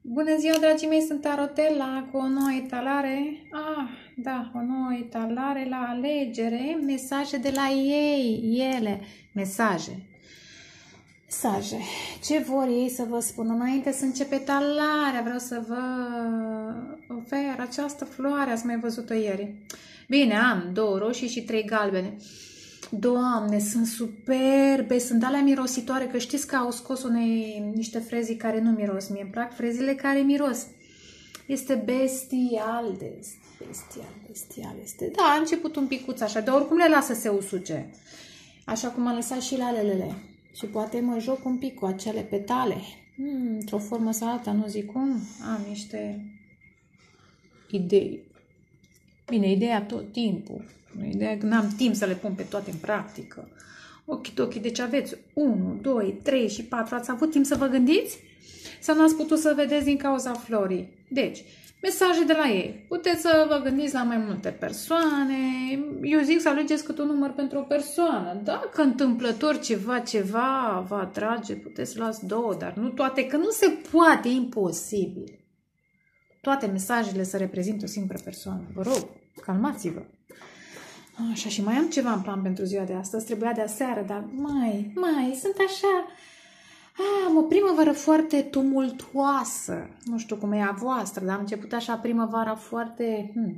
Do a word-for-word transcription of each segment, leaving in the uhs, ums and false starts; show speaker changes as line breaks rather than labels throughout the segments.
Bună ziua, dragii mei, sunt Tarotella cu o nouă etalare. Ah, da, o nouă etalare la alegere. Mesaje de la ei, ele. Mesaje. Mesaje. Ce vor ei să vă spun? Înainte să începe etalarea, vreau să vă ofer această floare. Ați mai văzut-o ieri. Bine, am două roșii și trei galbene. Doamne, sunt superbe, sunt alea mirositoare, că știți că au scos unei, niște frezii care nu miros. Mie îmi plac frezile care miros. Este bestial, de bestial, bestial. Este. Da, a început un picuț așa, dar oricum le lasă să se usuce. Așa cum a lăsat și lalelele. Și poate mă joc un pic cu acele petale. Hmm, într-o formă sau alta, nu zic cum. Am niște idei. Bine, ideea tot timpul. Ideea că n-am timp să le pun pe toate în practică. Ochidochi, deci aveți unu, doi, trei și patru. Ați avut timp să vă gândiți? Sau nu ați putut să vedeți din cauza florii? Deci, mesaje de la ei. Puteți să vă gândiți la mai multe persoane. Eu zic să alegeți cât un număr pentru o persoană. Dacă întâmplător ceva, ceva vă atrage, puteți să luați două, dar nu toate, că nu se poate, e imposibil. Toate mesajele să reprezintă o singură persoană. Vă rog, calmați-vă. Așa, și mai am ceva în plan pentru ziua de astăzi. Trebuia de aseară, dar mai, mai, sunt așa... Am o primăvară foarte tumultuoasă. Nu știu cum e a voastră, dar am început așa primăvara foarte... Hmm.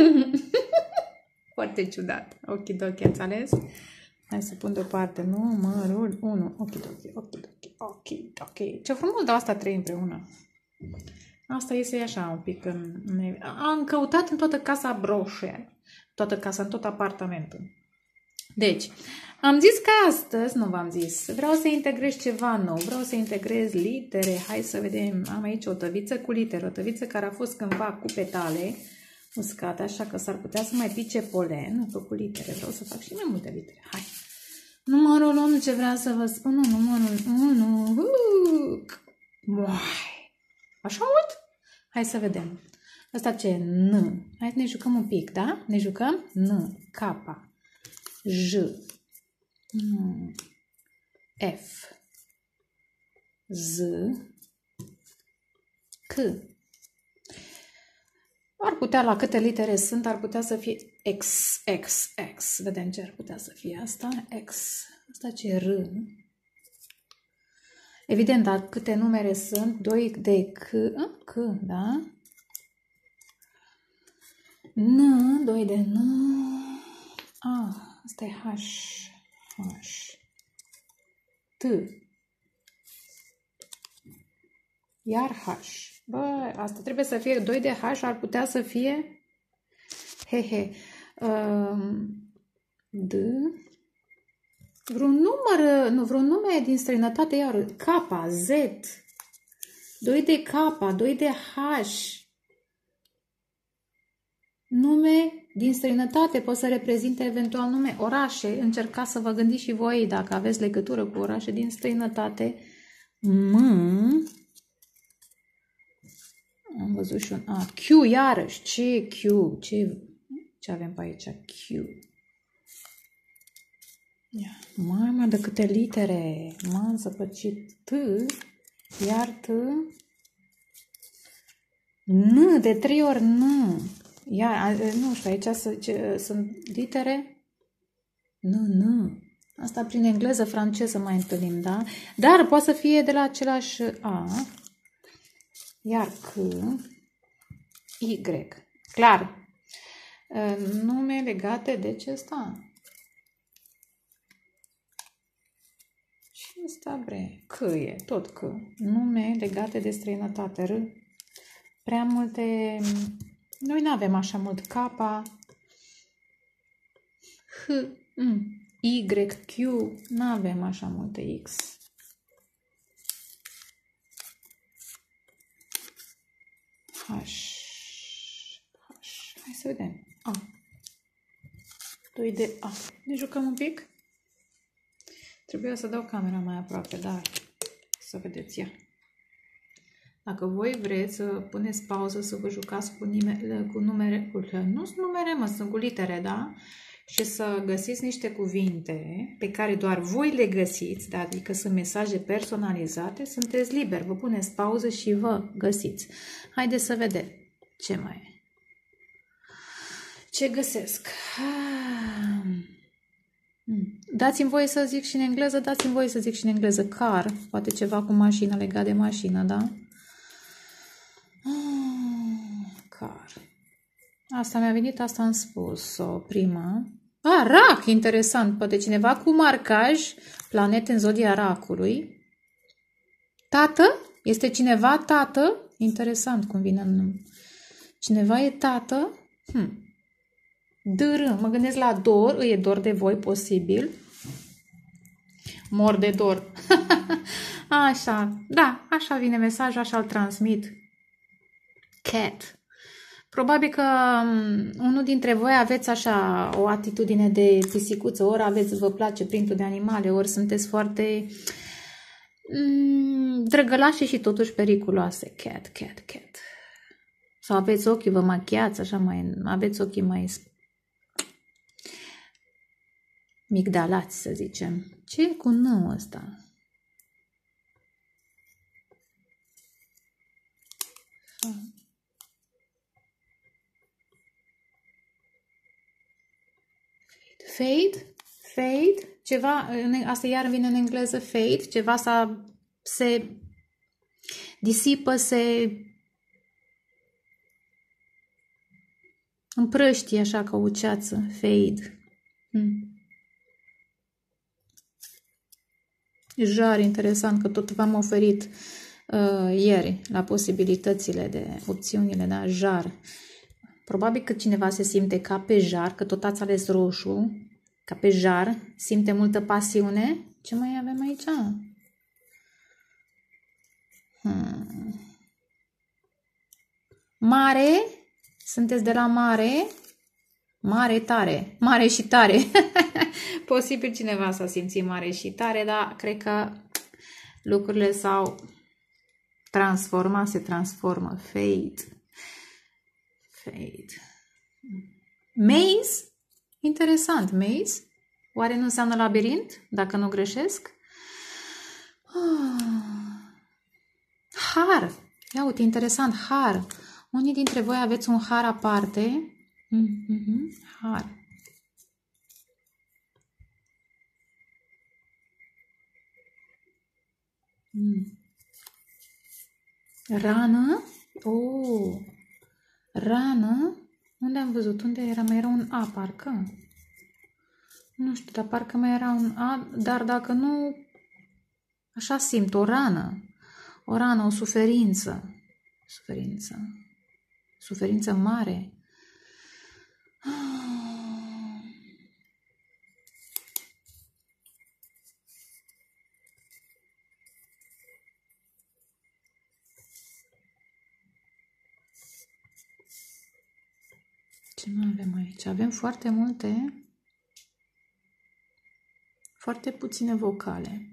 foarte ciudat. Ochidochi, ați ales? Hai să pun deoparte numărul unu. Ochidochi, ochidochi, ochidochi. Ce frumos, dar asta trei împreună. Asta iese așa un pic. În... Am căutat în toată casa broșe. Toată casa, în tot apartamentul. Deci, am zis că astăzi, nu v-am zis, vreau să integrez ceva nou, vreau să integrez litere. Hai să vedem, am aici o tăviță cu litere, o tăviță care a fost cândva cu petale uscate, așa că s-ar putea să mai pice polen. Nu fac cu litere, vreau să fac și mai multe litere. Hai! Numărul unu, ce vreau să vă spun, numărul unu. Uai! Așa mult? Hai să vedem. Asta ce? N. Hai să ne jucăm un pic, da? Ne jucăm? N. K. J. Mm. F. Z. C. Ar putea, la câte litere sunt, ar putea să fie X, X, X. Vedem ce ar putea să fie asta. X. Asta ce? R. Evident, dar câte numere sunt? doi de C. C, da? N, doi de N. Ah, asta e H. H. T. Iar H. Bă, asta trebuie să fie doi de H, ar putea să fie he, he. Um, D. Vreun număr, nu, vreun nume din străinătate, iar K, Z. doi de K, doi de H. Nume din străinătate pot să reprezinte eventual nume, orașe. Încercați să vă gândiți și voi dacă aveți legătură cu orașe din străinătate. M. Am văzut și un A. Q, iarăși. Ce Q? Ce, ce avem pe aici? Q. Ia. Mai mai de câte litere. M-am zăpăcit. T. Iar T. N. De trei ori N. Ia, nu știu, aici sunt litere. Nu, nu. Asta prin engleză, franceză mai întâlnim, da? Dar poate să fie de la același A. Iar C. Y. Clar. Nume legate de ce sta? Ce ăsta, bre? C e, tot C. Nume legate de străinătate. R. Prea multe... Noi nu avem așa mult K, H, M, Y, Q, nu avem așa multe X. H, H, hai să vedem. A, doi de A. Ne jucăm un pic? Trebuia să dau camera mai aproape, dar să vedeți ea. Dacă voi vreți să puneți pauză, să vă jucați cu, nimere, cu numere, cu, nu sunt numere, mă, sunt cu litere, da? și să găsiți niște cuvinte pe care doar voi le găsiți, da? Adică sunt mesaje personalizate, sunteți liberi, vă puneți pauză și vă găsiți. Haideți să vedem ce mai e. Ce găsesc? Dați-mi voie să zic și în engleză, dați-mi voie să zic și în engleză. Car, poate ceva cu mașină, legat de mașină, da? Car. Asta mi-a venit, asta am spus-o prima. Ah, rac, interesant. Poate cineva cu marcaj, planete în zodia racului. Tată? Este cineva tată? Interesant cum vine în nume. Cineva e tată? Hm. Dr. Mă gândesc la dor, îi e dor de voi, posibil. Mor de dor. Așa, da, așa vine mesajul, așa îl transmit. Cat. Probabil că unul dintre voi aveți așa o atitudine de pisicuță, ori aveți, vă place printul de animale, ori sunteți foarte mm, drăgălașe și totuși periculoase. Cat, cat, cat. Sau aveți ochii, vă machiați, așa mai, aveți ochii mai migdalați, să zicem. Ce e cu nu ăsta? Fade, fade, ceva, asta iar vine în engleză, fade, ceva sa, se disipă, se împrăștie așa ca o ceață, fade. Hmm. Jar, interesant că tot v-am oferit uh, ieri la posibilitățile de opțiunile, da, jar. Probabil că cineva se simte ca pe jar, că tot ați ales roșu, ca pe jar, simte multă pasiune. Ce mai avem aici? Hmm. Mare, sunteți de la mare, mare tare, mare și tare. Posibil cineva s-a simțit mare și tare, dar cred că lucrurile s-au transformat, se transformă. Fade. Fade. Maze? Interesant. Maze? Oare nu înseamnă labirint? Dacă nu greșesc? Har. Ia uite, interesant. Har. Unii dintre voi aveți un har aparte. Mm-hmm. Har. Mm. Rană. Oh. Rană. Unde am văzut? Unde era? Mai era un A, parcă. Nu știu, dar parcă mai era un A, dar dacă nu, așa simt, o rană. O rană, o suferință. Suferință. Suferință mare. Ce mai avem aici? Avem foarte multe, foarte puține vocale.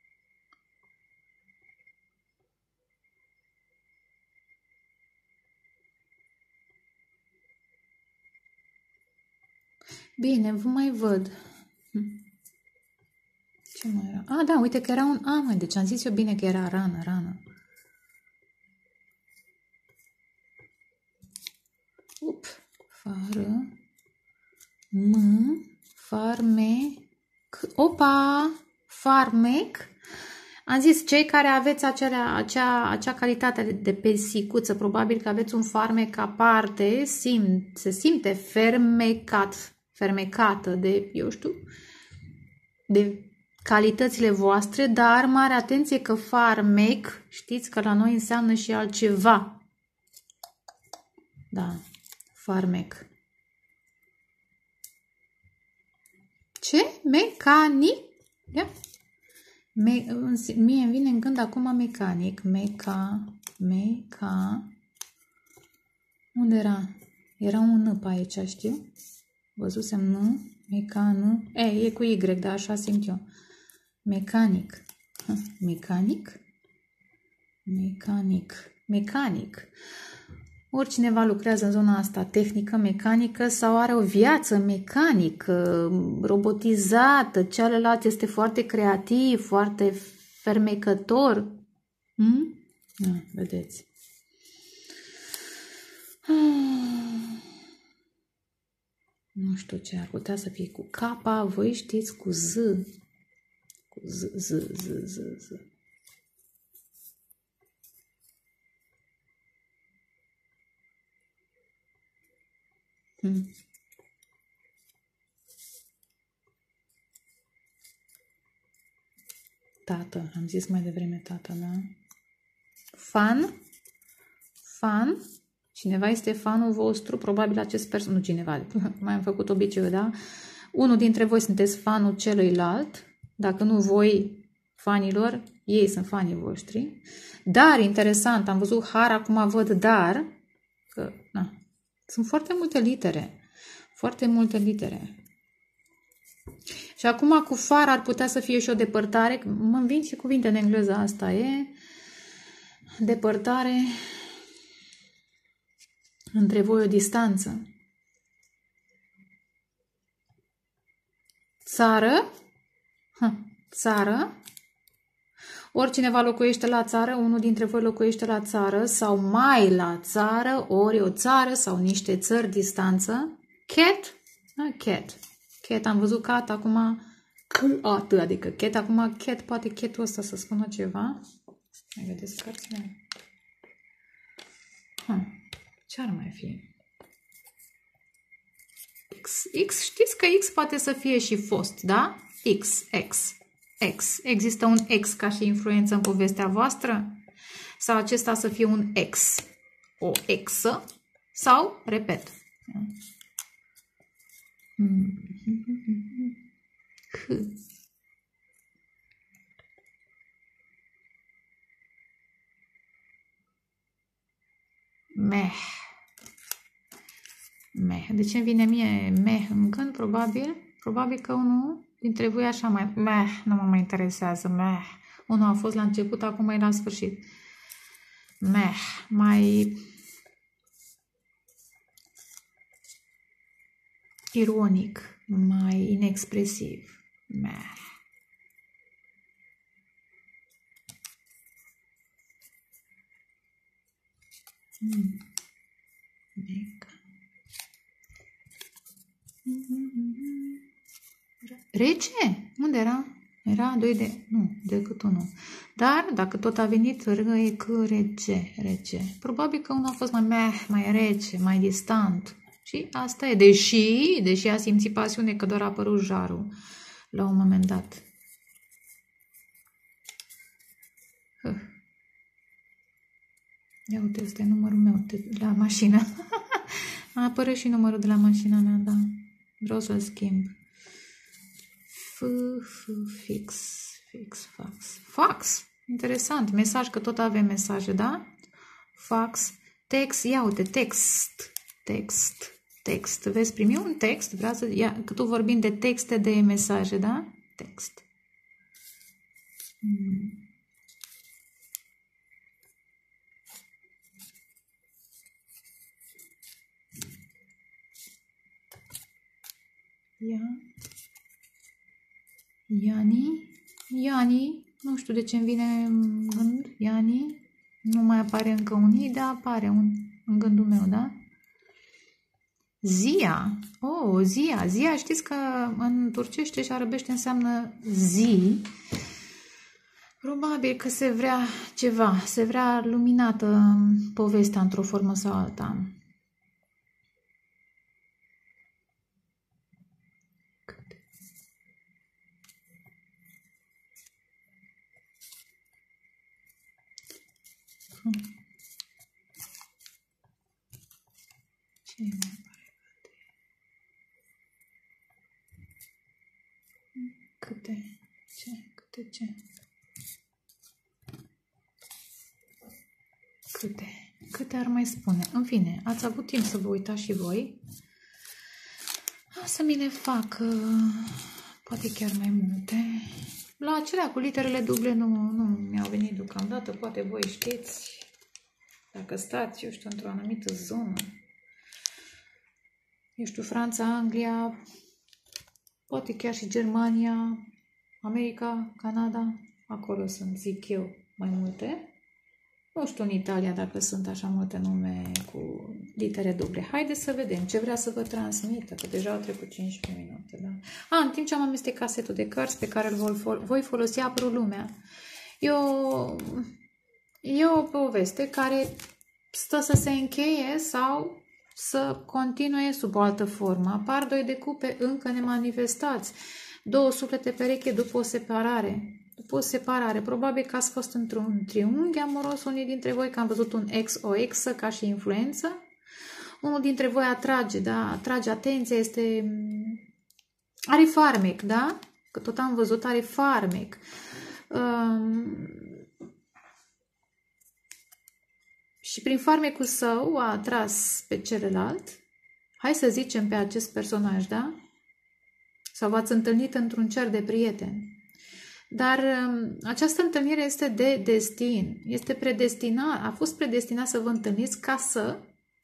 Bine, vă mai văd. Ce mai era? Ah, da, uite că era un A, mai, deci am zis eu bine că era rană, rană. Up, fară, m, farmec, opa, farmec. Am zis, cei care aveți acelea, acea, acea calitate de pesicuță, probabil că aveți un farmec aparte, simt, se simte fermecat, fermecată de, eu știu, de calitățile voastre, dar mare atenție că farmec, știți că la noi înseamnă și altceva. Da, farmec. Ce? Mecanic? Ia. Me, mie îmi vine în gând acum mecanic. Meca, meca. Unde era? Era un N pe aici, știu? Văzusem nu? Mecan. E, e cu Y, dar așa simt eu. Mecanic. Mecanic? Mecanic. Mecanic. Oricineva lucrează în zona asta, tehnică, mecanică sau are o viață mecanică, robotizată, celălalt este foarte creativ, foarte fermecător. Hmm? Da, vedeți. Nu știu ce ar putea să fie cu capa, voi știți cu z. Cu z, z, z, z, z. Hmm. Tată, am zis mai devreme tată, da? Fan? Fan? Cineva este fanul vostru, probabil acest persoană, nu cineva, mai am făcut obiceiul, da? Unul dintre voi sunteți fanul celuilalt, dacă nu voi, fanilor, ei sunt fanii voștri. Dar, interesant, am văzut har, acum văd dar, că, na, sunt foarte multe litere, foarte multe litere. Și acum cu far ar putea să fie și o depărtare, mă vin și cuvinte în engleză, asta e, depărtare, între voi o distanță. Țară, ha, țară, oricineva locuiește la țară, unul dintre voi locuiește la țară sau mai la țară, ori o țară sau niște țări distanță. Cat, a, cat, cat, am văzut cat, acum cat, adică cat, acum cat, poate catul ăsta să spună ceva. Mai vedeți cărțile? Ha, ce ar mai fi? X, X, știți că X poate să fie și fost, da? X, X, X. Există un X ca și influență în povestea voastră? Sau acesta să fie un X? O X sau, repet, H. Meh. Meh. De ce vine mie meh în gând? Probabil. Probabil că unul dintre voi așa mai... Meh, nu mă mai interesează. Meh. Unul a fost la început, acum e la sfârșit. Meh. Mai... ironic. Mai inexpresiv. Meh. Hmm. Rece? Unde era? Era doi de... Nu, decât unul. Dar, dacă tot a venit râie că rece, rece. Probabil că unul a fost mai meh, mai rece, mai distant. Și asta e. Deși, deși a simțit pasiune că doar a apărut jarul la un moment dat. Huh. Ia uite, ăsta e numărul meu de la mașină. A apărut și numărul de la mașina mea, da. Vreau să-l schimb. F, F, fix, fix, fax. Fax! Interesant. Mesaj, că tot avem mesaje, da? Fax, text, ia uite, text, text, text. Veți primi un text? Vreau să... Ia, că tu vorbim de texte de mesaje, da? Text. Hmm. Ia. Iani. Iani. Nu știu de ce îmi vine în gând. Iani. Nu mai apare încă un i, dar apare un, în gândul meu, da? Zia. Oh, Zia. Zia, știți că în turcește și arăbește înseamnă zi. Probabil că se vrea ceva. Se vrea luminată povestea într-o formă sau alta. Ce mai pare? Câte? Ce? Câte ce? Câte? Câte ar mai spune? În fine, ați avut timp să vă uitați și voi. O să mi le fac, poate chiar mai multe. La acelea cu literele duble nu, nu mi-au venit deocamdată, poate voi știți. Dacă stați, eu știu, într-o anumită zonă, eu știu, Franța, Anglia, poate chiar și Germania, America, Canada, acolo sunt, zic eu, mai multe. Nu știu în Italia dacă sunt așa multe nume cu litere duble. Haideți să vedem ce vrea să vă transmită, că deja au trecut cincisprezece minute. Da? A, în timp ce am amestecat setul de cărți pe care îl voi folosi, apără lumea. E o, e o poveste care stă să se încheie sau să continue sub o altă formă. Apar doi de cupe încă nemanifestați, două suflete pereche după o separare. După o separare, probabil că ați fost într-un triunghi amoros, unii dintre voi, că am văzut un ex, o exă ca și influență. Unul dintre voi atrage, da, atrage atenția, este... are farmec, da? Că tot am văzut, are farmec. Um... Și prin farmecul său a atras pe celălalt, hai să zicem pe acest personaj, da? Sau v-ați întâlnit într-un cer de prieteni. Dar um, această întâlnire este de destin, este predestinat, a fost predestinat să vă întâlniți ca să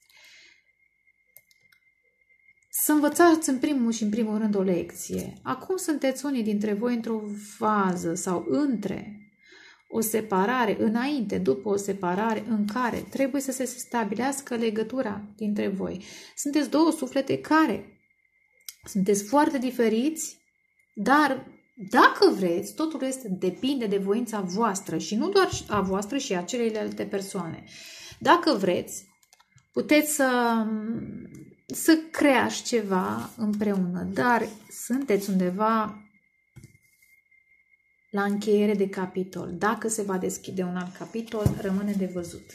să învățați în primul și în primul rând o lecție. Acum sunteți unii dintre voi într-o fază sau între o separare, înainte, după o separare în care trebuie să se stabilească legătura dintre voi. Sunteți două suflete care sunteți foarte diferiți, dar dacă vreți, totul este, depinde de voința voastră și nu doar a voastră și a celelalte persoane. Dacă vreți, puteți să, să creați ceva împreună, dar sunteți undeva la încheiere de capitol. Dacă se va deschide un alt capitol, rămâne de văzut.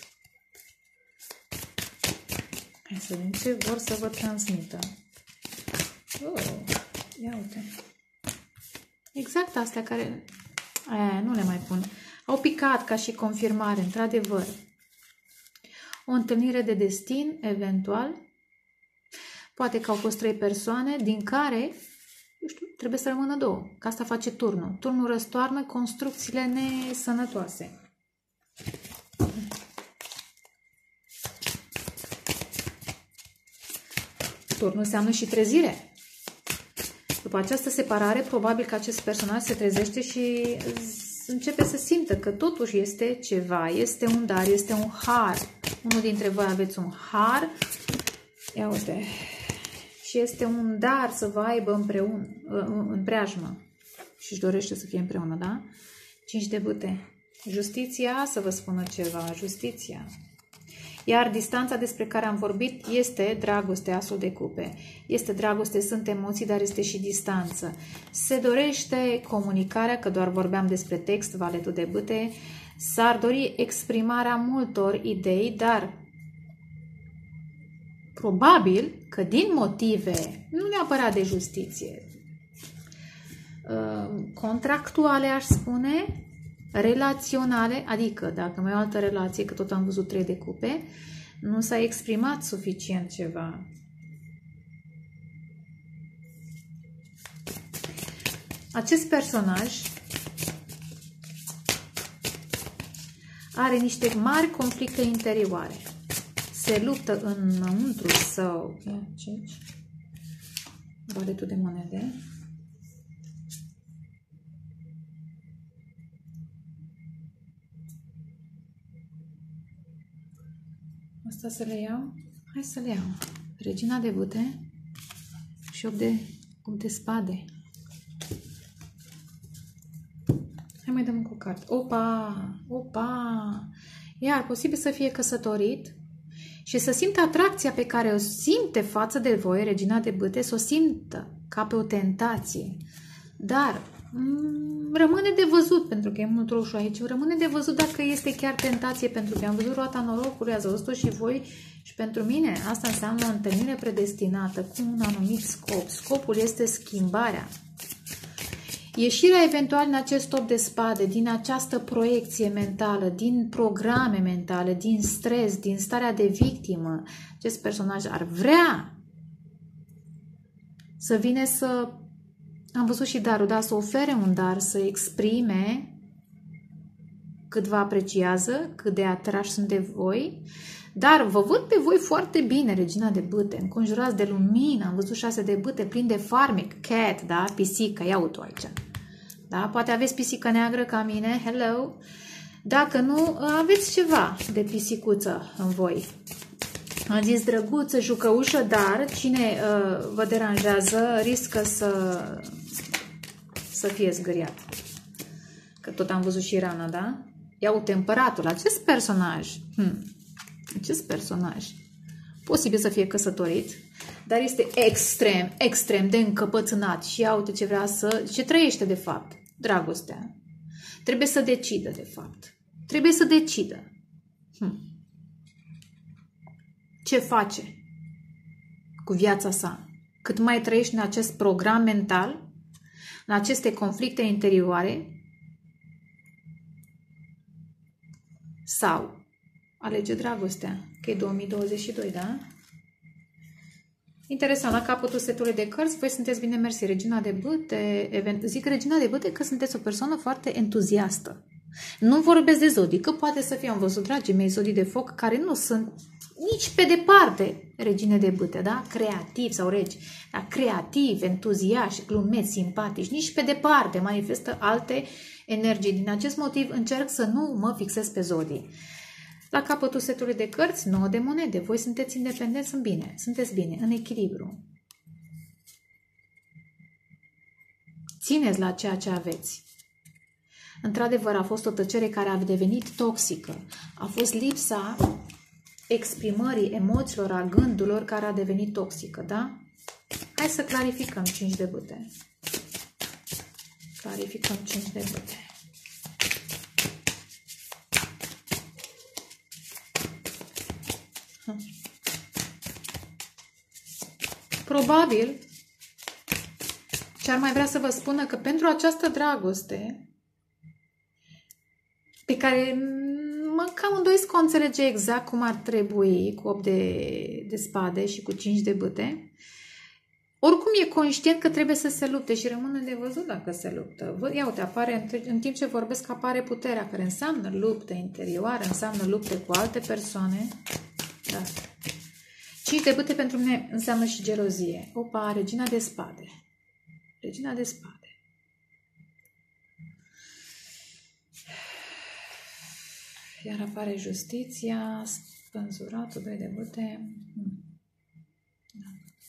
Hai să vedem ce vor să vă transmită. Oh, ia uite. Exact astea care... Aia, nu le mai pun. Au picat ca și confirmare, într-adevăr. O întâlnire de destin, eventual. Poate că au fost trei persoane, din care, eu știu, trebuie să rămână două. Că asta face turnul. Turnul răstoarnă construcțiile nesănătoase. Turnul înseamnă și trezire. După această separare, probabil că acest personaj se trezește și începe să simtă că totuși este ceva, este un dar, este un har. Unul dintre voi aveți un har, ia uite, și este un dar să vă aibă împreună, în preajmă. Și își dorește să fie împreună, da? Cinci de bâte. Justiția, să vă spună ceva, justiția. Iar distanța despre care am vorbit este dragoste, asul de cupe. Este dragoste, sunt emoții, dar este și distanță. Se dorește comunicarea, că doar vorbeam despre text, valetul de bâte. S-ar dori exprimarea multor idei, dar probabil că din motive, nu neapărat de justiție, contractuale, aș spune, relaționale, adică dacă mai e o altă relație, că tot am văzut trei de cupe, nu s-a exprimat suficient ceva. Acest personaj are niște mari conflicte interioare. Se luptă înăuntru său. Ia, cinci. Valetul de monede. Asta să le iau? Hai să le iau. Regina de bâte și opt de, opt de spade. Hai mai dăm încă o carte. Opa! Opa! Iar posibil să fie căsătorit și să simtă atracția pe care o simte față de voi, regina de bâte, să o simtă ca pe o tentație. Dar rămâne de văzut, pentru că e mult roșu aici, rămâne de văzut dacă este chiar tentație, pentru că am văzut roata norocului, ați văzut-o și voi și pentru mine asta înseamnă o întâlnire predestinată cu un anumit scop. Scopul este schimbarea. Ieșirea eventual în acest top de spade, din această proiecție mentală, din programe mentale, din stres, din starea de victimă, acest personaj ar vrea să vină să... Am văzut și darul, da, să ofere un dar, să exprime cât vă apreciază, cât de atrași sunt de voi, dar vă văd pe voi foarte bine, regina de bâte, înconjurați de lumină, am văzut șase de bâte, plin de farmec, cat, da, pisică, ia-o-tu aici. Da, poate aveți pisică neagră ca mine, hello. Dacă nu, aveți ceva de pisicuță în voi. Am zis drăguță, jucăușă, dar cine uh, vă deranjează riscă să, să fie zgâriat. Că tot am văzut și rana, da? Iau împăratul, acest personaj, hmm, acest personaj, posibil să fie căsătorit, dar este extrem, extrem de încăpățânat și ia uite ce vrea să, ce trăiește de fapt, dragostea. Trebuie să decidă de fapt, trebuie să decidă. Hmm. Ce face cu viața sa? Cât mai trăiești în acest program mental, în aceste conflicte interioare, sau alege dragostea, că e două mii douăzeci și doi, da? Interesant, la capătul setului de cărți, voi sunteți bine mersi, regina de bâte, event... zic regina de bâte că sunteți o persoană foarte entuziastă. Nu vorbesc de zodii, că poate să fie, am văzut, dragii mei, zodii de foc, care nu sunt nici pe departe regine de bâte, da? Creativ sau regi, da? Creativ, entuziaști, glumeți, simpatici, nici pe departe, manifestă alte energii. Din acest motiv încerc să nu mă fixez pe zodii. La capătul setului de cărți, nouă de monede. Voi sunteți independenți, sunt bine, sunteți bine, în echilibru. Țineți la ceea ce aveți. Într-adevăr, a fost o tăcere care a devenit toxică. A fost lipsa exprimării emoțiilor, a gândurilor care a devenit toxică, da? Hai să clarificăm cinci de bâte. Clarificăm cinci de bâte. Probabil ce ar mai vrea să vă spună că pentru această dragoste pe care mă cam îndoiesc că o înțelege exact cum ar trebui cu opt de, de spade și cu cinci de bâte, oricum e conștient că trebuie să se lupte și rămâne de văzut dacă se luptă. Ia uite, apare, în timp ce vorbesc, apare puterea, care înseamnă luptă interioară, înseamnă lupte cu alte persoane. Da. cinci de bâte pentru mine înseamnă și gelozie. Opa, regina de spade. Regina de spade. Iar apare justiția, spânzuratul, doi de bâte. Da.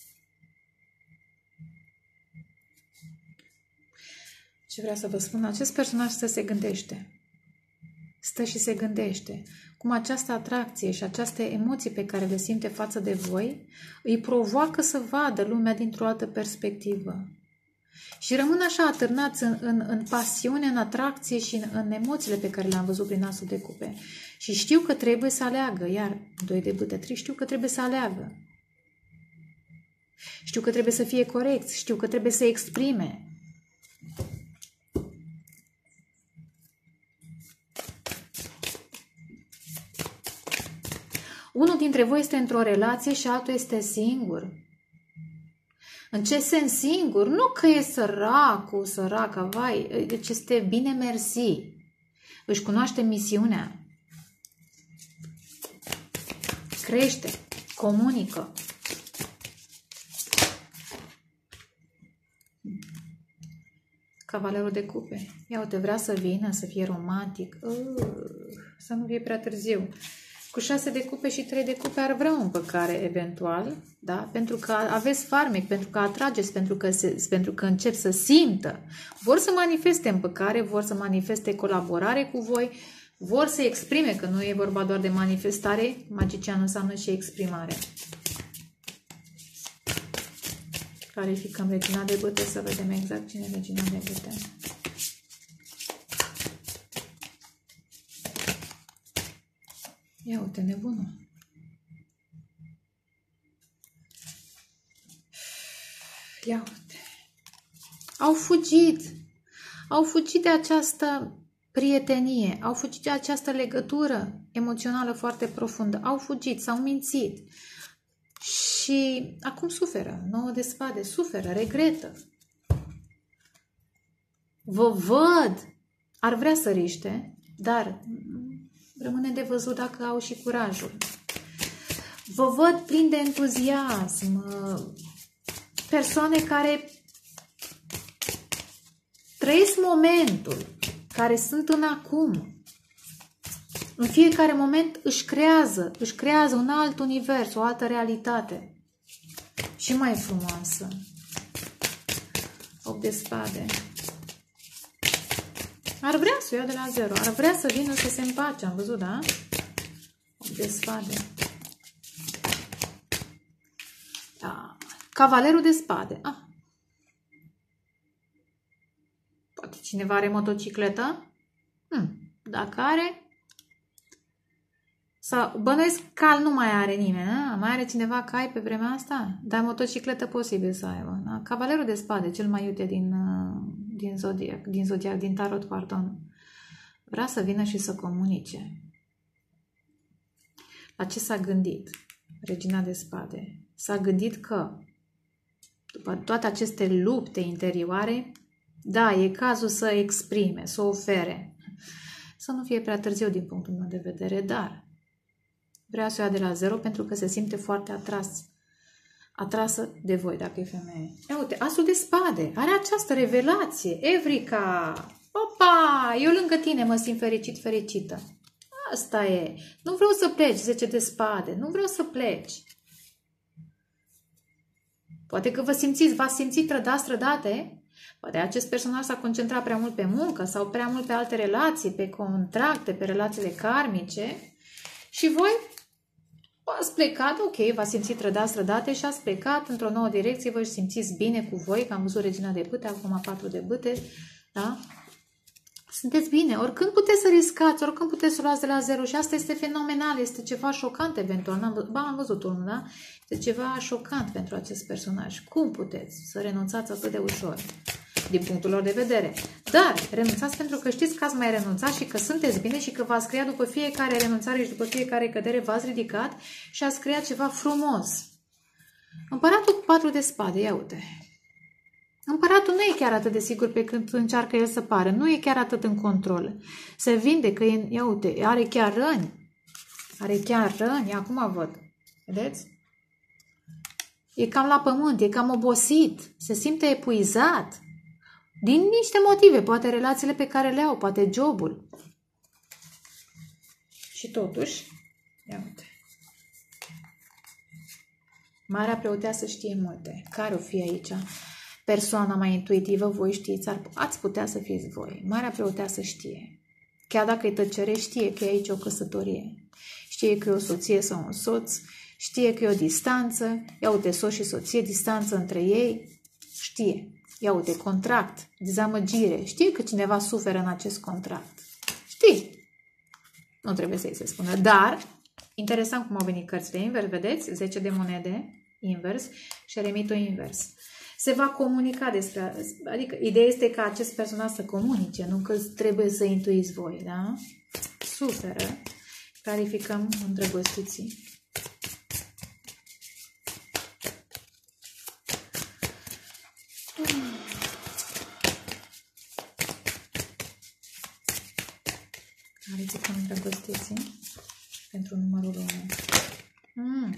Ce vreau să vă spun? Acest personaj stă se gândește. Stă și se gândește. Cum această atracție și aceste emoții pe care le simte față de voi îi provoacă să vadă lumea dintr-o altă perspectivă. Și rămân așa atârnați în, în, în pasiune, în atracție și în, în emoțiile pe care le-am văzut prin asul de cupe. Și știu că trebuie să aleagă, iar doi de bâte trei, știu că trebuie să aleagă. Știu că trebuie să fie corect, știu că trebuie să exprime. Unul dintre voi este într-o relație și altul este singur. În ce sens singur? Nu că e săracul, săraca, vai, deci este bine mersi. Își cunoaște misiunea. Crește, comunică. Cavalerul de cupe. Ia uite, vrea să vină, să fie romantic. Uh, să nu fie prea târziu. Cu șase de cupe și trei de cupe ar vrea o împăcare eventual, da? Pentru că aveți farmec, pentru că atrageți, pentru că, se, pentru că încep să simtă. Vor să manifeste împăcare, vor să manifeste colaborare cu voi, vor să exprime, că nu e vorba doar de manifestare, magician înseamnă și exprimare. Clarificăm regina de bâte să vedem exact cine e regina de bâte. Ia uite, nebunul. Ia uite. Au fugit. Au fugit de această prietenie. Au fugit de această legătură emoțională foarte profundă. Au fugit, s-au mințit. Și acum suferă. Nouă de spade. Suferă, regretă. Vă văd. Ar vrea să riște. dar rămâne de văzut dacă au și curajul. Vă văd plin de entuziasm, persoane care trăiesc momentul, care sunt în acum. În fiecare moment își creează, își creează un alt univers, o altă realitate. Și mai frumoasă. opt de spade. Ar vrea să o ia de la zero. Ar vrea să vină să se împace. Am văzut, da? opt de spade. Da. Cavalerul de spade. Ah. Poate cineva are motocicletă? Hmm. Dacă are... Sau bănuiesc cal nu mai are nimeni, a? Mai are cineva cai pe vremea asta? Dar motocicletă posibil să aibă. Da? Cavalerul de spade, cel mai iute din, din zodiac, din zodiac, din tarot, pardon. Vrea să vină și să comunice. La ce s-a gândit regina de spade? S-a gândit că după toate aceste lupte interioare, da, e cazul să exprime, să ofere. Să nu fie prea târziu din punctul meu de vedere, dar vrea să o ia de la zero pentru că se simte foarte atras. Atrasă de voi, dacă e femeie. Ia uite, asul de spade. Are această revelație. Evrica! Opa! Eu lângă tine mă simt fericit, fericită. Asta e. Nu vreau să pleci, zece de spade. Nu vreau să pleci. Poate că vă simțiți, v-ați simțit trădați, trădate. Poate acest personaj s-a concentrat prea mult pe muncă sau prea mult pe alte relații, pe contracte, pe relațiile karmice. Și voi ați plecat, ok, v-ați simțit trădați, trădate și ați plecat într-o nouă direcție, vă simțiți bine cu voi, că am văzut regina de bâte, acum patru de bâte, da? Sunteți bine, oricând puteți să riscați, oricând puteți să luați de la zero și asta este fenomenal, este ceva șocant eventual, am, ba, am văzut unul, da? Este ceva șocant pentru acest personaj. Cum puteți să renunțați atât de ușor? Din punctul lor de vedere. Dar renunțați pentru că știți că ați mai renunțat și că sunteți bine și că v-ați creat după fiecare renunțare și după fiecare cădere v-ați ridicat și ați creat ceva frumos. Împăratul cu patru de spade, ia uite. Împăratul nu e chiar atât de sigur pe când încearcă el să pară. Nu e chiar atât în control. Se vindecă, e, ia uite, are chiar răni. Are chiar răni, acum văd. Vedeți? E cam la pământ, e cam obosit. Se simte epuizat. Din niște motive, poate relațiile pe care le au, poate jobul. Și totuși, ia uite. Marea preoteasă știe multe. Care o fi aici? Persoana mai intuitivă, voi știți, ar, ați putea să fiți voi. Marea preoteasă știe. Chiar dacă e tăcere, știe că e aici o căsătorie. Știe că e o soție sau un soț. Știe că e o distanță. Ia uite, soț și soție, distanță între ei. Știe. Ia uite, contract, dezamăgire. Știe că cineva suferă în acest contract. Știi. Nu trebuie să-i se spună. Dar, interesant cum au venit cărțile invers, vedeți? zece de monede, invers, și eremitul invers. Se va comunica despre... Adică, ideea este ca acest personaj să comunice, nu că trebuie să intuiți voi, da? Suferă. Clarificăm îndrăgostiții. Clarificăm îndrăgostiții pentru numărul unu. Mm.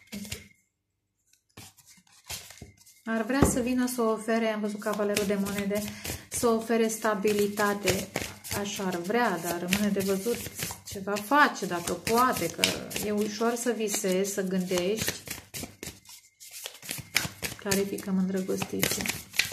Ar vrea să vină să ofere, am văzut cavalerul de monede, să ofere stabilitate. Așa ar vrea, dar rămâne de văzut ce va face, dacă poate, că e ușor să visezi, să gândești. Clarificăm îndrăgostiții.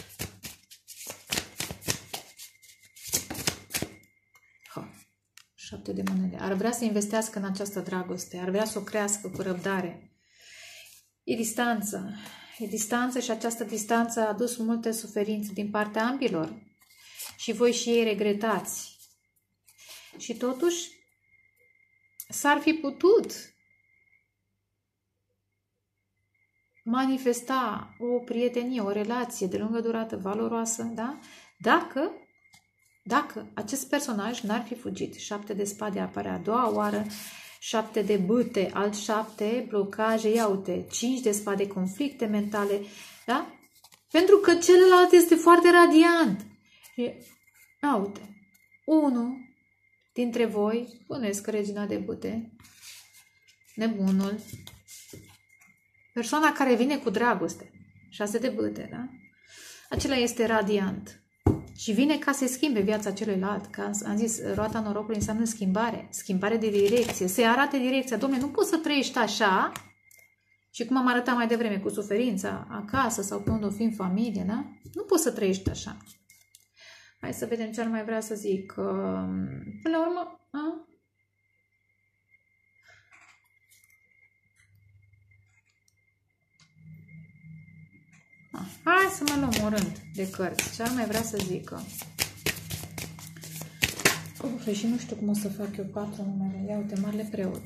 Șapte de monede. Ar vrea să investească în această dragoste, ar vrea să o crească cu răbdare. E distanță. E distanță și această distanță a adus multe suferințe din partea ambilor. Și voi și ei regretați. Și totuși s-ar fi putut manifesta o prietenie, o relație de lungă durată, valoroasă, da? Dacă, dacă acest personaj n-ar fi fugit. Șapte de spade apare a doua oară, șapte de bâte, alt șapte, blocaje, ia uite, cinci de spade, conflicte mentale, da? Pentru că celălalt este foarte radiant. Ia uite, unu, dintre voi, bănuiesc că regina de bâte, nebunul, persoana care vine cu dragoste, șase de bâte, da? Acela este radiant și vine ca să schimbe viața celuilalt. Ca am zis, roata norocului înseamnă schimbare, schimbare de direcție, să-i arate direcția. Dom'le, nu poți să trăiești așa și cum am arătat mai devreme cu suferința acasă sau pe unde o fi în familie, da? Nu poți să trăiești așa. Hai să vedem ce ar mai vrea să zic. Până la urmă, a? Hai să mai luăm o rând de cărți. Ce ar mai vrea să zică? Uf, și nu știu cum o să fac eu patru numere. Ia uite, Marele Preot.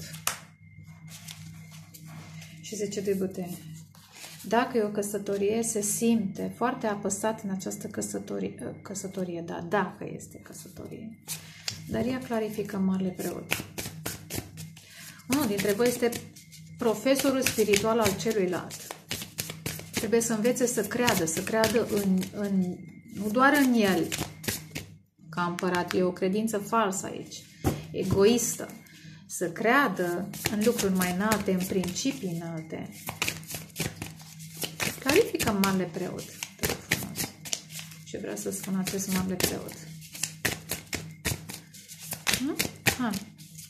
Și zece de bâte. Dacă e o căsătorie, se simte foarte apăsat în această căsătorie. Căsătorie, da, dacă este căsătorie. Dar ea clarifică Marele Preot. Unul dintre voi este profesorul spiritual al celuilalt. Trebuie să învețe să creadă, să creadă în, în, nu doar în el, ca împărat, e o credință falsă aici, egoistă, să creadă în lucruri mai înalte, în principii înalte. Clarifică Marele Preot, te rog frumos. Ce vrea să spun acest Marele Preot? Hm? Hai.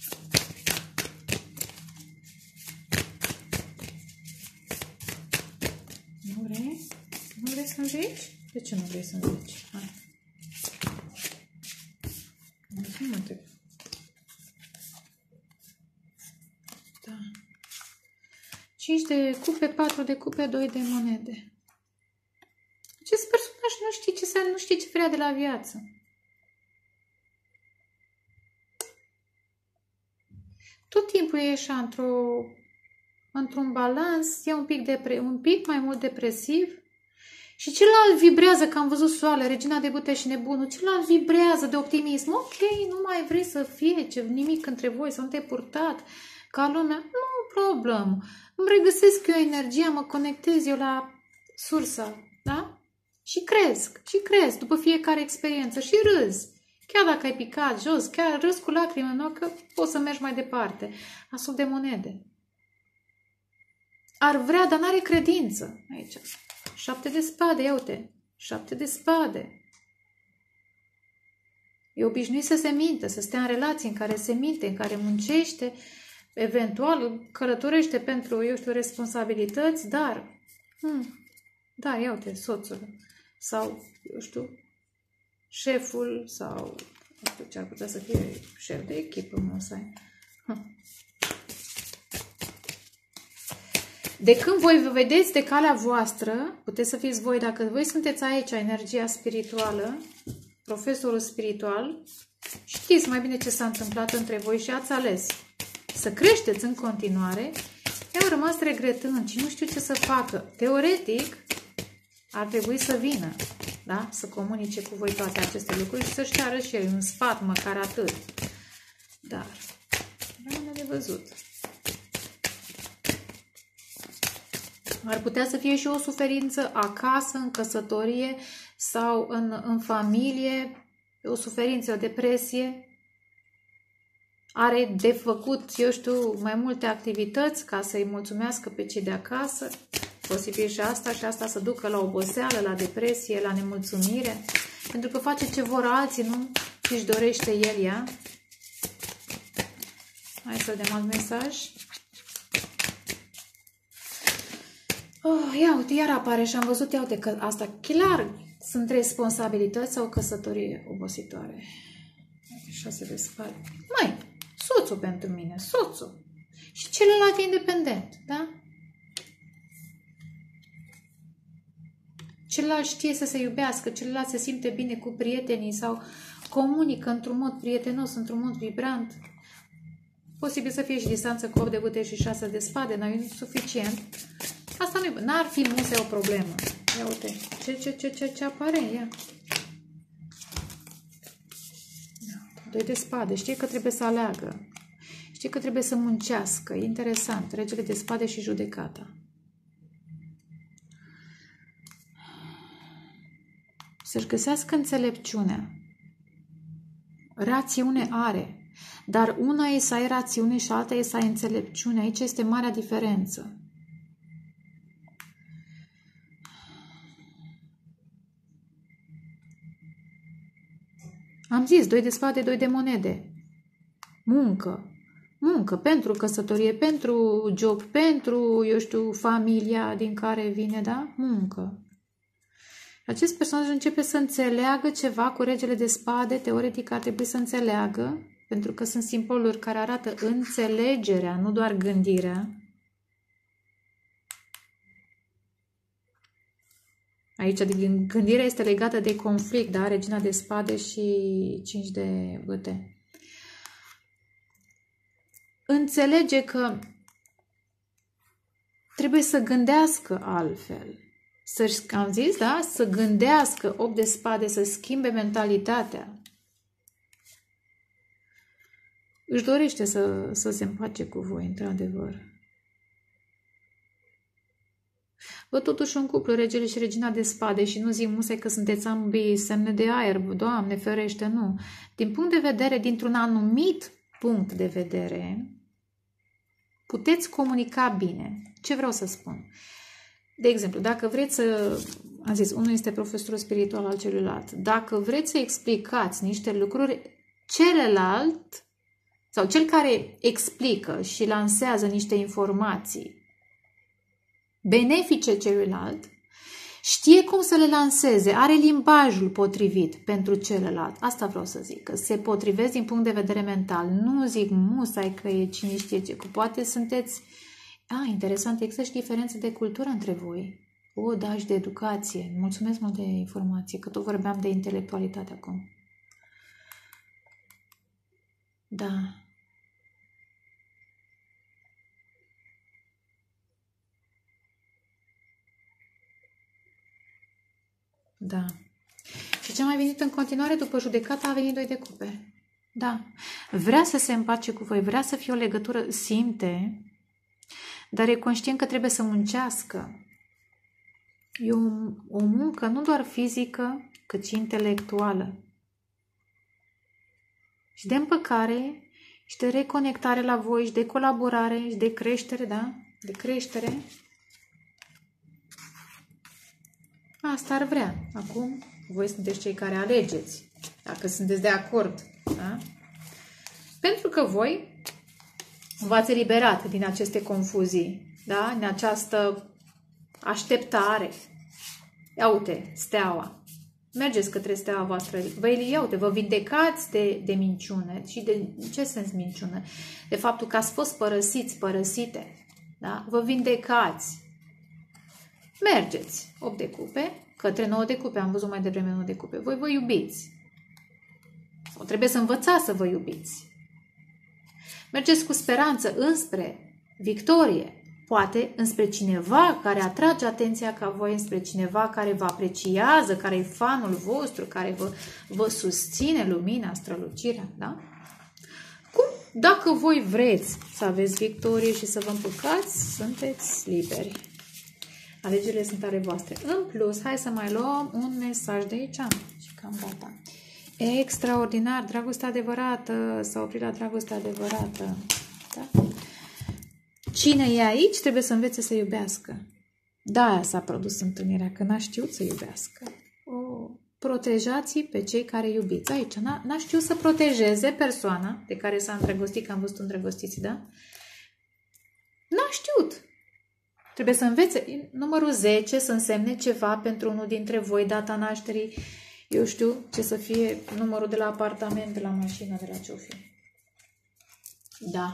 Nu vrei? Nu vrei să-mi zici? De ce nu vrei să-mi zici? Hai. Nu mă întreb. Da. cinci de cupe, patru de cupe, doi de monede. Acest personaj nu știe ce, nu știe ce vrea de la viață. Tot timpul e așa într-o într-un balans, e un pic, depre, un pic mai mult depresiv și celălalt vibrează, că am văzut soale, regina de bâte și nebunul, celălalt vibrează de optimism. Ok, nu mai vrei să fie ce, nimic între voi, să nu te-ai purtat ca lumea. Nu problem. Îmi regăsesc eu energia, mă conectez eu la sursa, da? Și cresc, și cresc după fiecare experiență și râzi. Chiar dacă ai picat jos, chiar râzi cu lacrimi în ochi, că poți să mergi mai departe. Asul de monede. Ar vrea, dar n-are credință. Aici. Șapte de spade, ia uite. Șapte de spade. E obișnuit să se minte, să stea în relații în care se minte, în care muncește, eventual călătorește pentru, eu știu, responsabilități, dar, hmm, da, ia uite, soțul. Sau, eu știu, șeful, sau, nu știu ce ar putea să fie șef de echipă, mă să ai. Hm. De când voi vă vedeți de calea voastră, puteți să fiți voi, dacă voi sunteți aici, energia spirituală, profesorul spiritual, știți mai bine ce s-a întâmplat între voi și ați ales să creșteți în continuare, eu am rămas regretând și nu știu ce să facă. Teoretic, ar trebui să vină, da? Să comunice cu voi toate aceste lucruri și să-și ceară și el un sfat, măcar atât. Dar, rămâne de văzut. Ar putea să fie și o suferință acasă, în căsătorie sau în, în familie, o suferință, o depresie. Are de făcut, eu știu, mai multe activități ca să-i mulțumească pe cei de acasă. Posibil și asta și asta să ducă la oboseală, la depresie, la nemulțumire. Pentru că face ce vor alții, nu? Și își dorește el ea. Hai să vedem alt mesaj. Oh, ia uite, iar apare și am văzut, ia uite, că asta clar sunt responsabilități sau căsătorie obositoare. Șase de spade. Mai, soțul pentru mine, soțul. Și celălalt e independent, da? Celălalt știe să se iubească, celălalt se simte bine cu prietenii sau comunică într-un mod prietenos, într-un mod vibrant. Posibil să fie și distanță cu opt de bâte și șase de spade, n-ai suficient. Asta nu n-ar fi musai o problemă. Ia uite, ce, ce, ce, ce, ce apare? Ia. Doi de spade. Știe că trebuie să aleagă. Știe că trebuie să muncească. E interesant. Regele de spade și judecata. Să-și găsească înțelepciunea. Rațiune are. Dar una e să ai rațiune și alta e să ai înțelepciune. Aici este marea diferență. Am zis, doi de spade, doi de monede. Muncă. Muncă pentru căsătorie, pentru job, pentru, eu știu, familia din care vine, da? Muncă. Acest personaj începe să înțeleagă ceva cu regele de spade, teoretic ar trebui să înțeleagă, pentru că sunt simboluri care arată înțelegerea, nu doar gândirea. Aici gândirea este legată de conflict, da? Regina de spade și cinci de bâte. Înțelege că trebuie să gândească altfel. Să, am zis, da? Să gândească opt de spade, să schimbe mentalitatea. Își dorește să, să se împace cu voi, într-adevăr. Văd totuși un cuplu, regele și regina de spade, și nu zic musai că sunteți ambii semne de aer, Doamne ferește, nu. Din punct de vedere, dintr-un anumit punct de vedere, puteți comunica bine. Ce vreau să spun? De exemplu, dacă vreți să, am zis, unul este profesorul spiritual al celuilalt, dacă vreți să explicați niște lucruri, celălalt, sau cel care explică și lansează niște informații benefice celuilalt, știe cum să le lanseze, are limbajul potrivit pentru celălalt. Asta vreau să zic, că se potrivesc din punct de vedere mental. Nu zic musai că e cine știe ce, că poate sunteți... Ah, interesant, există și diferențe de cultură între voi. O, da, și de educație. Mulțumesc mult de informație, că tot vorbeam de intelectualitate acum. Da. Da. Și ce a mai venit în continuare după judecată a venit doi de cupe. Da. Vrea să se împace cu voi, vrea să fie o legătură, simte, dar e conștient că trebuie să muncească. E o, o muncă nu doar fizică, cât și intelectuală. Și de împăcare, și de reconectare la voi, și de colaborare, și de creștere, da? De creștere. Asta ar vrea. Acum, voi sunteți cei care alegeți, dacă sunteți de acord. Da? Pentru că voi v-ați eliberat din aceste confuzii, da? Din această așteptare. Ia uite, steaua. Mergeți către steaua voastră. Vă, ia uite, vă vindecați de, de minciună. Și de ce sens minciună? De faptul că ați fost părăsiți, părăsite. Da? Vă vindecați. Mergeți. opt de cupe către nouă de cupe. Am văzut mai devreme nouă de cupe. Voi vă iubiți. Sau trebuie să învățați să vă iubiți. Mergeți cu speranță înspre victorie. Poate înspre cineva care atrage atenția ca voi, înspre cineva care vă apreciază, care e fanul vostru, care vă, vă susține lumina, strălucirea. Da? Cum? Dacă voi vreți să aveți victorie și să vă împucați, sunteți liberi. Alegerile sunt ale voastre. În plus, hai să mai luăm un mesaj de aici. Și cam gata. Extraordinar, dragostea adevărată. S-a oprit la dragostea adevărată. Da? Cine e aici trebuie să învețe să iubească. Da, s-a produs întâlnirea, că n-a știut să iubească. O, protejați pe cei care iubiți. Aici n-a știut să protejeze persoana de care s-a îndrăgostit, că am văzut îndrăgostiți, da? N-a știut. Trebuie să învețe. Numărul zece să însemne ceva pentru unul dintre voi, data nașterii. Eu știu ce să fie numărul de la apartament, de la mașină, de la ce-o fi. Da.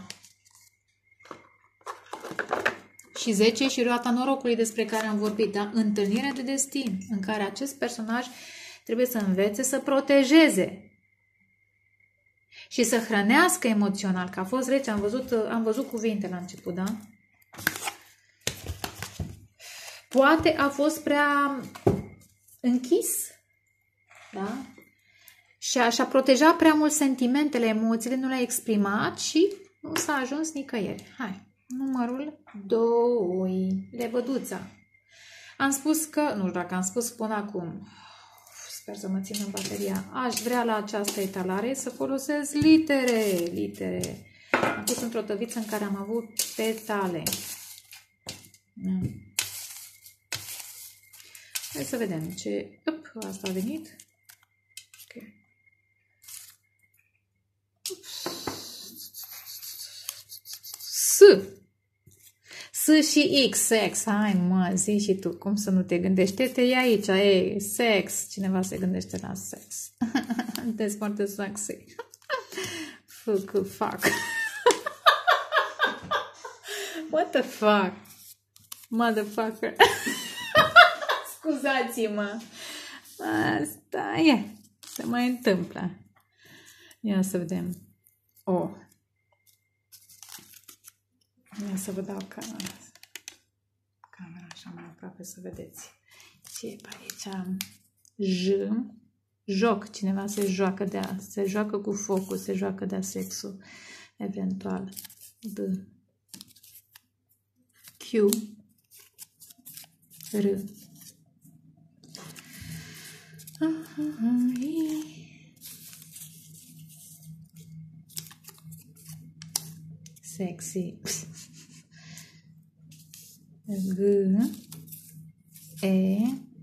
Și zece și roata norocului despre care am vorbit, da? Întâlnirea de destin, în care acest personaj trebuie să învețe să protejeze și să hrănească emoțional, că a fost rece, am văzut, am văzut cuvinte la început, da? Poate a fost prea închis, da? Și a, și-a protejat prea mult sentimentele, emoțiile, nu le-a exprimat și nu s-a ajuns nicăieri. Hai! Numărul doi. Levăduța. Am spus că, nu știu dacă am spus până acum, Sper să mă țină bateria. Aș vrea la această etalare să folosesc litere. Litere. Am pus într-o tăviță în care am avut petale. Hai să vedem ce... Up, asta a venit. Okay. S. S și X, sex. Hai mă, zi și tu. Cum să nu te gândești? Te e aici, e sex. Cineva se gândește la sex. Te foarte sexy. Fuck, fuck. What the fuck? Motherfucker. Scuzați-mă. Asta e. Se mai întâmplă. Ia să vedem. Oh. Ia să vă dau camera. Camera așa mai aproape să vedeți. Ce e pe aici? J. Joc. Cineva se joacă de a. Se joacă cu focul. Se joacă de a sexul. Eventual. D. Q. R. Sexy. G. E.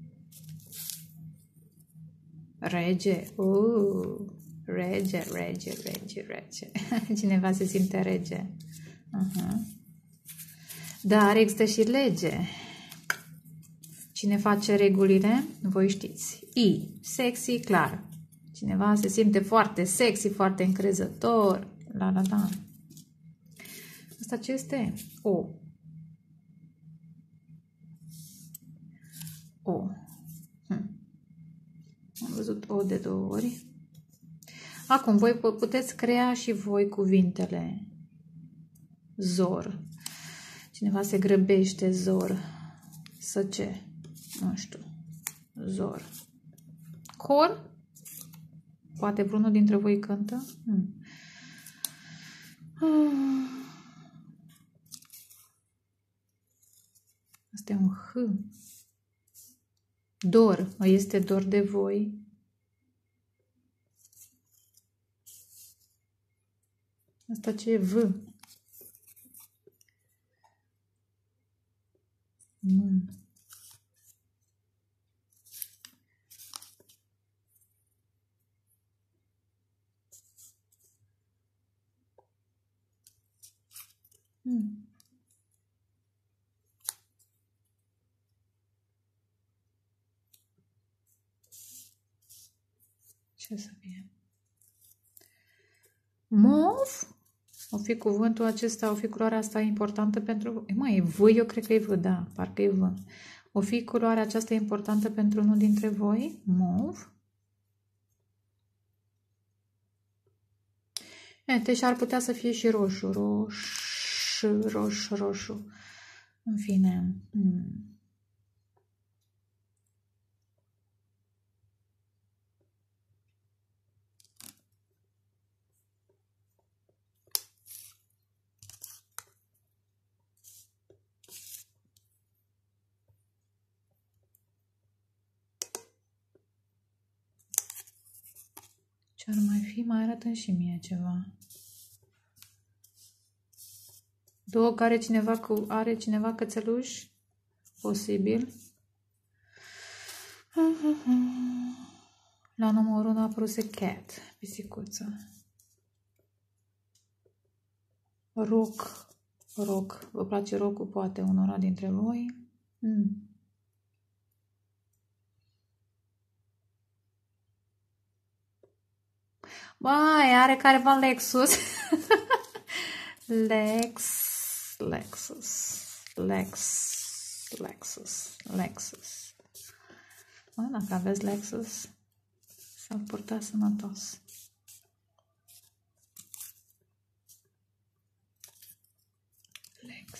Rege. Uh, rege, rege, rege, rege. Cineva se simte rege. Uh-huh. Dar există și lege. Cine face regulile, voi știți. I. Sexy, clar. Cineva se simte foarte sexy, foarte încrezător. La, la, la. Asta ce este? O. O. Hm. Am văzut O de două ori. Acum, voi puteți crea și voi cuvintele. Zor. Cineva se grăbește, zor. Să ce? Nu știu. Zor. Cor? Poate vreunul dintre voi cântă? Hmm. Asta e un H. Dor. Este dor de voi. Asta ce e? V. M. Hmm. Ce să fie? Mov? O fi cuvântul acesta, o fi culoarea asta importantă pentru... E, mă, e V? Eu cred că e V, da, parcă e V. O fi culoarea aceasta importantă pentru unul dintre voi? Mov? E, deci ar putea să fie și roșu. Roș, roș, roșu. În fine. Hmm. Ce ar mai fi? Mai arată și mie ceva. Două care cineva cu, are cineva cățeluș? Posibil. La numărul unu a apărut cat, pisicuță. Roc. Roc. Vă place rocul? Poate unora dintre voi. Hmm. Băi, are careva Lexus. Lex, Lexus, Lex, Lexus, Lexus. Bă, dacă aveți Lexus, s-ar purta sănătos. Lex.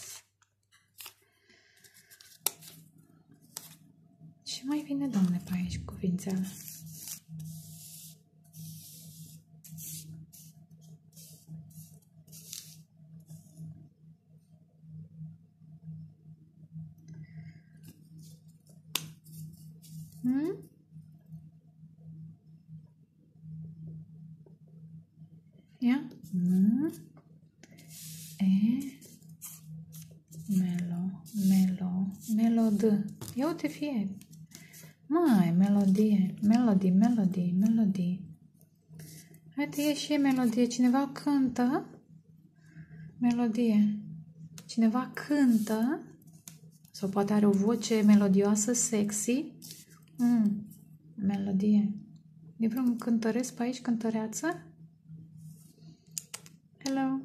Ce mai vine, doamne, pe aici cuvințele? Hmm? D. Ia uite fie. Mai, melodie, melodie, melodie, melodie. Haide, e și melodie. Cineva cântă. Melodie. Cineva cântă. Sau poate are o voce melodioasă, sexy. Mm. Melodie. E vreun cântăreț pe aici, cântăreață? Hello.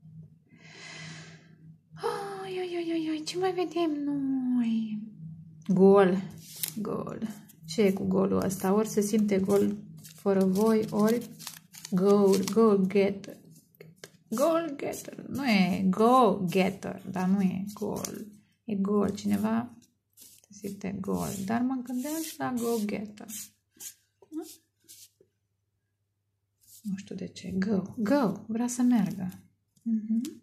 Oi, oi, oi, oi, oi, ce mai vedem noi? Gol. Gol. Ce e cu golul ăsta? Ori se simte gol fără voi, ori goal, goal getter. Goal getter. Nu e go getter, dar nu e gol. E gol. Cineva se simte gol. Dar mă gândeam și la go getter. Nu știu de ce. Go. Go. Vrea să meargă. Uh-huh.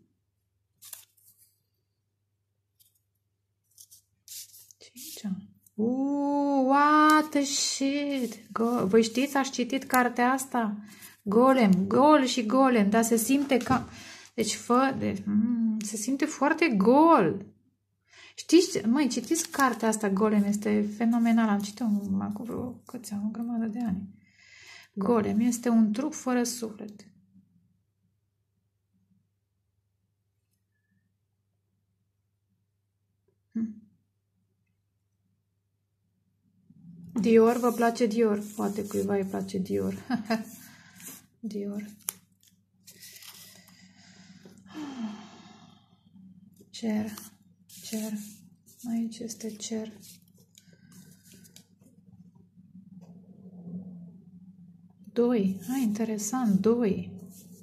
Ce-i Uh, what the shit. Go. Voi știți, aș citit cartea asta? Golem. Gol și golem. Dar se simte ca... Deci, fă... De... Mm, se simte foarte gol. Știți, măi, citiți cartea asta, Golem. Este fenomenal. Am citit-o acum vreo câți ani, o grămadă de ani. Golem este un trup fără suflet. Hm. Dior, vă place Dior? Poate cuiva îi place Dior. Dior. Cer, cer. Aici este cer. Doi. Ah, interesant. Doi.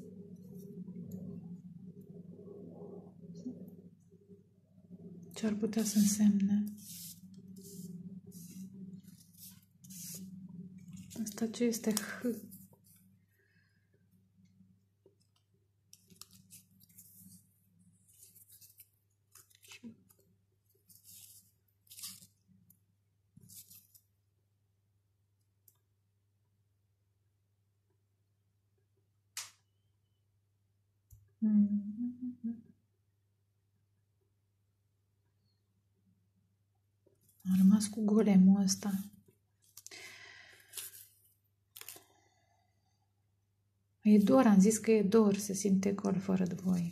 Ce ar putea să însemne? Asta ce este H? Am rămas cu golemul ăsta. E dor, am zis că e dor, se simte gol fără de voi.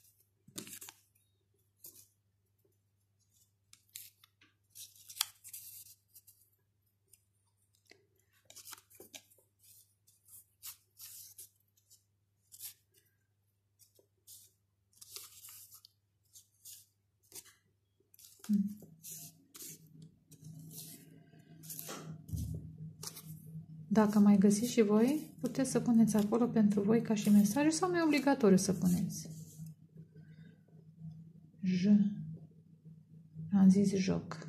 Dacă mai găsiți și voi, puteți să puneți acolo pentru voi ca și mesaje sau nu e obligatoriu să puneți. J. Am zis joc.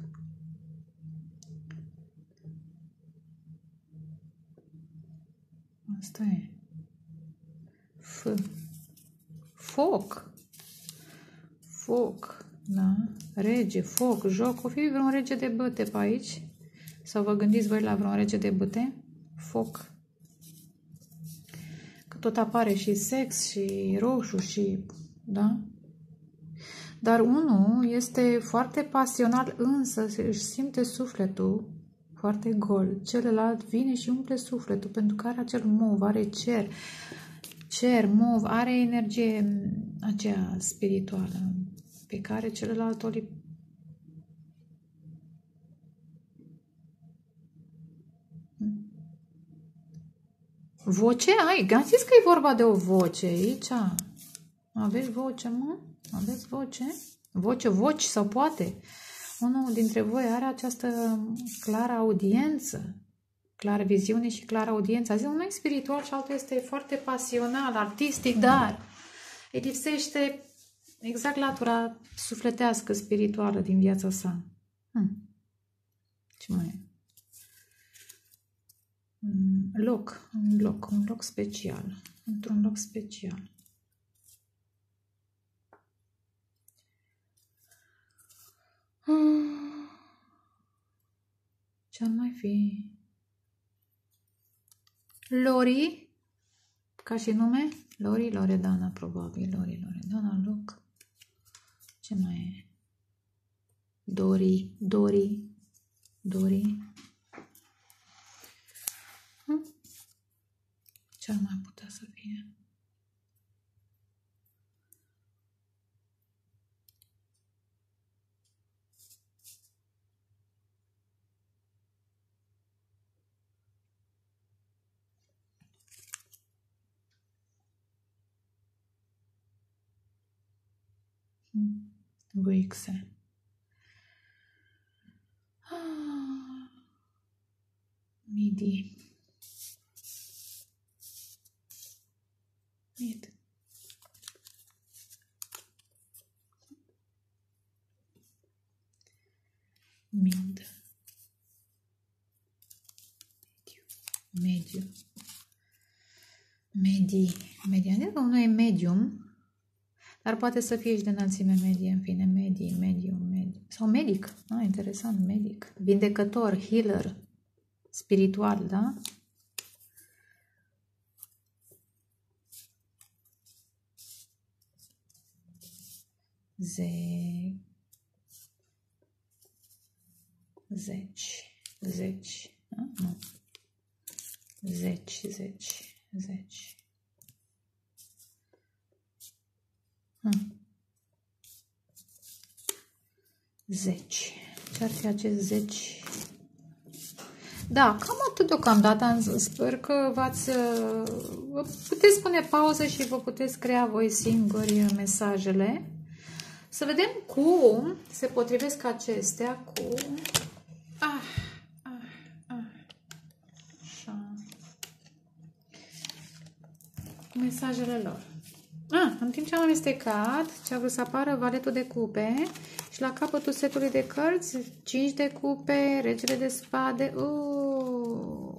Asta e. F. Foc. Foc. Da? Rege, foc, joc. O fi vreun rege de băte pe aici? Sau vă gândiți voi la vreun rege de băte? Foc. Că tot apare și sex și roșu și... Da? Dar unul este foarte pasional, însă își simte sufletul foarte gol. Celălalt vine și umple sufletul pentru că are acel mov, are cer. Cer, mov, are energie aceea spirituală pe care celălalt o lip... Voce ai? Am zis că e vorba de o voce aici. Aveți voce, mă? Aveți voce? Voce, voci sau poate? Unul dintre voi are această clară audiență, clară viziune și clară audiență. Azi unul e spiritual și altul este foarte pasional, artistic, dar îi lipsește exact latura sufletească, spirituală din viața sa. Hmm. Ce mai e? Loc, un loc, un loc special, într-un loc special. Ce-ar mai fi? Lori, ca și nume? Lori, Loredana, probabil. Lori, Loredana, loc. Ce mai e? Dori, Dori, Dori. Hm? Ce ar mai putea să fie? Hm. Vâixe. Ah. Midi. Mid. Mid. Mediu. Medii. Media. Nu e medium, dar poate să fie și de înălțime medie, în fine, medii, medium, mediu. Sau medic. Ah, interesant, medic. Vindecător, healer, spiritual, da? Ze... Zeci. Zeci. Da? Nu. Zeci, zeci, zeci. Hmm. Zeci. Ce-ar fi acest zeci? Da, cam atât deocamdată. Sper că v-ați... Vă puteți pune pauză și vă puteți crea voi singuri mesajele. Să vedem cum se potrivesc acestea cu... Ah, ah, ah. Așa. Cu mesajele lor. Ah, în timp ce am amestecat, ce a vrut să apară valetul de cupe și la capătul setului de cărți, cinci de cupe, regele de spade. Uh.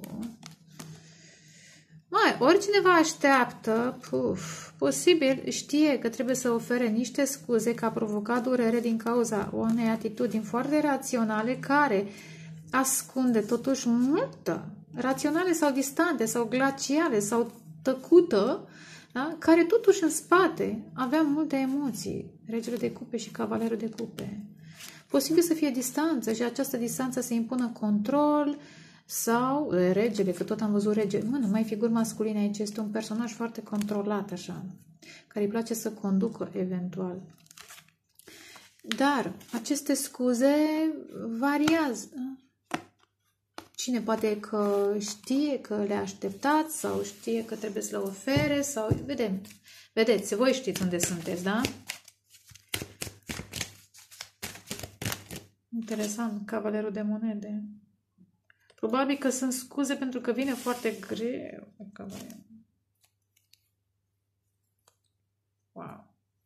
Mai, oricine vă așteaptă, puf, posibil știe că trebuie să ofere niște scuze că a provocat durere din cauza unei atitudini foarte raționale care ascunde totuși multă, raționale sau distante sau glaciale sau tăcută, da? Care totuși în spate avea multe emoții, regele de cupe și cavalerul de cupe. Posibil să fie distanță și această distanță să impună control sau regele, că tot am văzut regele. Mă, nu mai figuri masculine aici, este un personaj foarte controlat așa, care îi place să conducă eventual. Dar aceste scuze variază. Cine poate că știe că le așteptați sau știe că trebuie să le ofere sau... Vedem. Vedeți, voi știți unde sunteți, da? Interesant, cavalerul de monede. Probabil că sunt scuze pentru că vine foarte greu. Wow.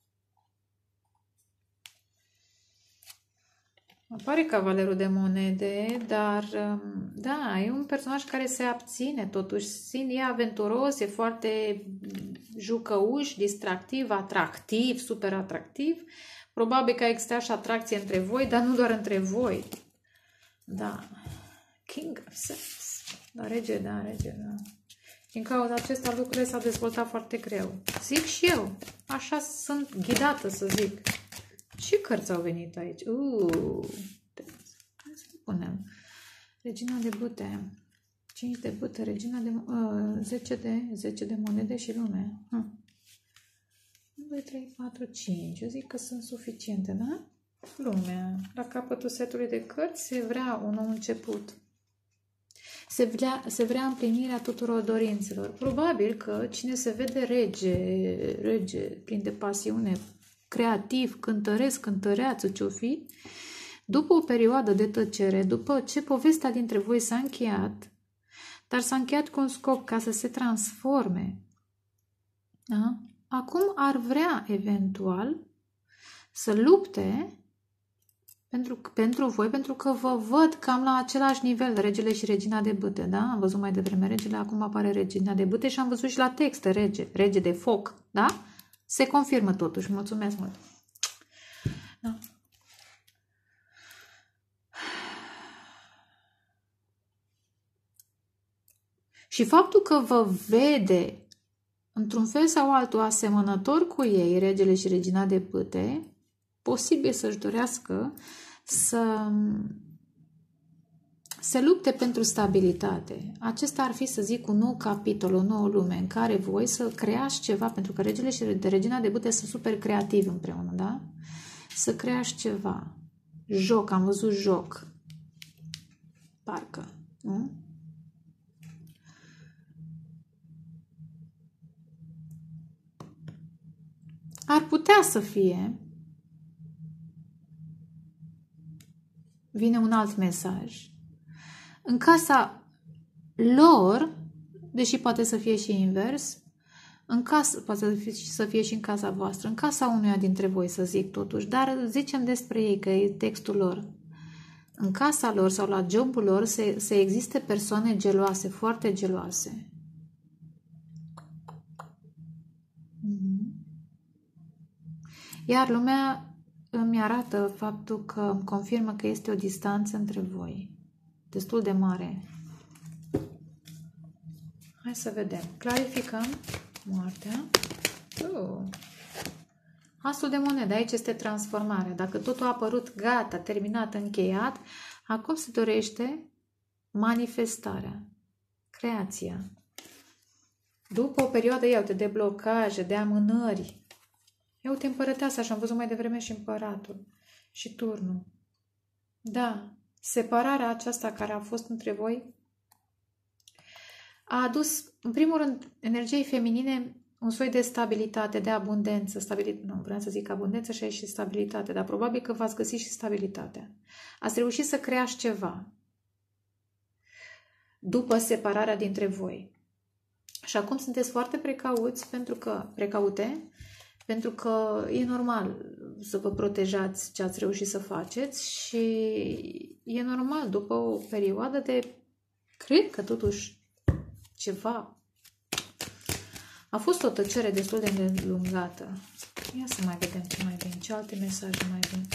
Apare cavalerul de monede, dar da, e un personaj care se abține totuși. E aventuros, e foarte jucăuș, distractiv, atractiv, super atractiv. Probabil că există și atracție între voi, dar nu doar între voi. Da. King of Swords. Da, rege, da, rege, da. Din cauza acesta lucrurile s-au dezvoltat foarte greu. Zic și eu. Așa sunt ghidată să zic. Ce cărți au venit aici? Uuu. Hai să punem. Regina de bute. cinci de bute. Regina de... Uh, zece de... zece de monede și lume. Hm. unu, doi, trei, patru, cinci. Eu zic că sunt suficiente, da? Lumea. La capătul setului de cărți se vrea un nou început. Se vrea, se vrea împlinirea tuturor dorințelor. Probabil că cine se vede rege, rege, plin de pasiune, creativ, cântăresc, cântăreață, ce-o fi, după o perioadă de tăcere, după ce povestea dintre voi s-a încheiat, dar s-a încheiat cu un scop ca să se transforme, da? Acum ar vrea eventual să lupte pentru, pentru voi, pentru că vă văd cam la același nivel, regele și regina de bâte, da? Am văzut mai devreme regele, acum apare regina de bâte și am văzut și la text rege, rege de foc, da? Se confirmă totuși. Mulțumesc mult. Da. Și faptul că vă vede într-un fel sau altul asemănător cu ei, regele și regina de bâte, posibil să-și dorească să se lupte pentru stabilitate. Acesta ar fi, să zic, un nou capitol, o nouă lume în care voi să creați ceva, pentru că regele și regina de bâte sunt super creativi împreună, da? Să creați ceva. Joc, am văzut joc. Parcă, nu? Ar putea să fie, vine un alt mesaj, în casa lor, deși poate să fie și invers, în casă, poate să fie, să fie și în casa voastră, în casa unuia dintre voi, să zic totuși, dar zicem despre ei, că e textul lor. În casa lor sau la jobul lor să, să existe persoane geloase, foarte geloase. Iar lumea îmi arată faptul că îmi confirmă că este o distanță între voi, destul de mare. Hai să vedem. Clarificăm moartea. Uh. Asul de monede. Aici este transformare. Dacă totul a apărut gata, terminat, încheiat, acum se dorește manifestarea, creația. După o perioadă, iau de blocaje, de amânări. Eu te împărăteasă, așa am văzut mai devreme și împăratul și turnul. Da, separarea aceasta care a fost între voi a adus, în primul rând, energiei feminine un soi de stabilitate, de abundență. Stabilitate, nu, vreau să zic abundență și aici și stabilitate, dar probabil că v-ați găsit și stabilitatea. Ați reușit să creați ceva după separarea dintre voi. Și acum sunteți foarte precauți, pentru că, precaute, pentru că e normal să vă protejați ce ați reușit să faceți și e normal după o perioadă de, cred că totuși ceva. A fost o tăcere destul de îndelungată. Ia să mai vedem ce mai vin, ce alte mesaje mai vin.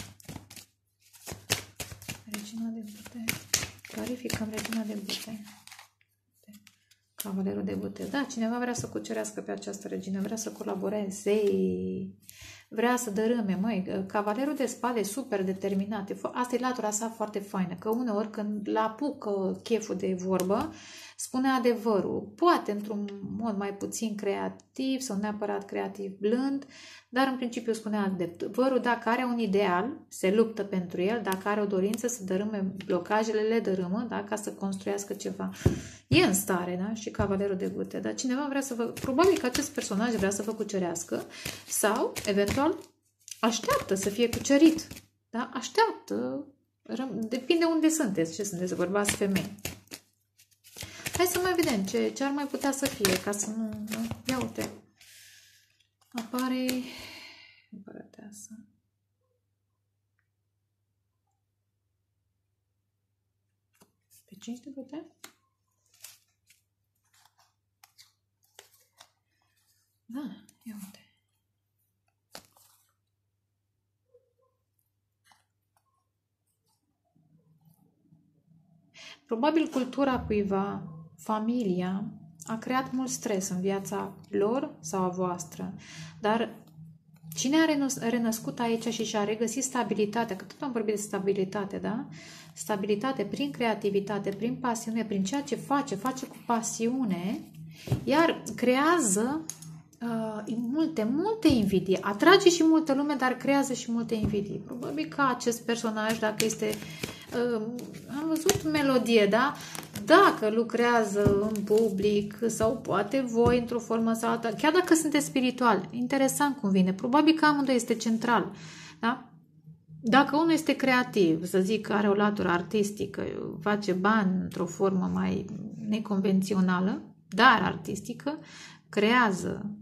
Regina de bute. Clarificăm regina de bute. Cavalerul de bute. Da, cineva vrea să cucerească pe această regină, vrea să colaboreze, vrea să dărâme, măi, cavalerul de spade e super determinat. Asta e latura sa foarte faină, că uneori când l-apucă cheful de vorbă, spune adevărul. Poate într-un mod mai puțin creativ sau neapărat creativ blând, dar în principiu spune adevărul. Dacă are un ideal, se luptă pentru el, dacă are o dorință să dărâme blocajele, le dărâmă, da? Ca să construiască ceva. E în stare, da? Și cavalerul de bâte. Dar cineva vrea să vă... Probabil că acest personaj vrea să vă cucerească sau, eventual, așteaptă să fie cucerit. Da? Așteaptă. Depinde unde sunteți. Ce sunteți? Bărbați, femei. Hai să mai vedem ce, ce ar mai putea să fie, ca să nu... nu? Ia uite. Apare împărăteasă. Pe cinci de băte? Da, ia uite. Probabil cultura cuiva, familia, a creat mult stres în viața lor sau a voastră. Dar cine a renăscut aici și și-a regăsit stabilitatea, că tot am vorbit de stabilitate, da? Stabilitate prin creativitate, prin pasiune, prin ceea ce face, face cu pasiune, iar creează uh, multe, multe invidii. Atrage și multă lume, dar creează și multe invidii. Probabil că acest personaj, dacă este... Uh, am văzut melodie, da? Dacă lucrează în public sau poate voi într-o formă sau alta, chiar dacă sunteți spiritual, interesant cum vine, probabil că amândoi este central, da? Dacă unul este creativ, să zic că are o latură artistică, face bani într-o formă mai neconvențională, dar artistică, creează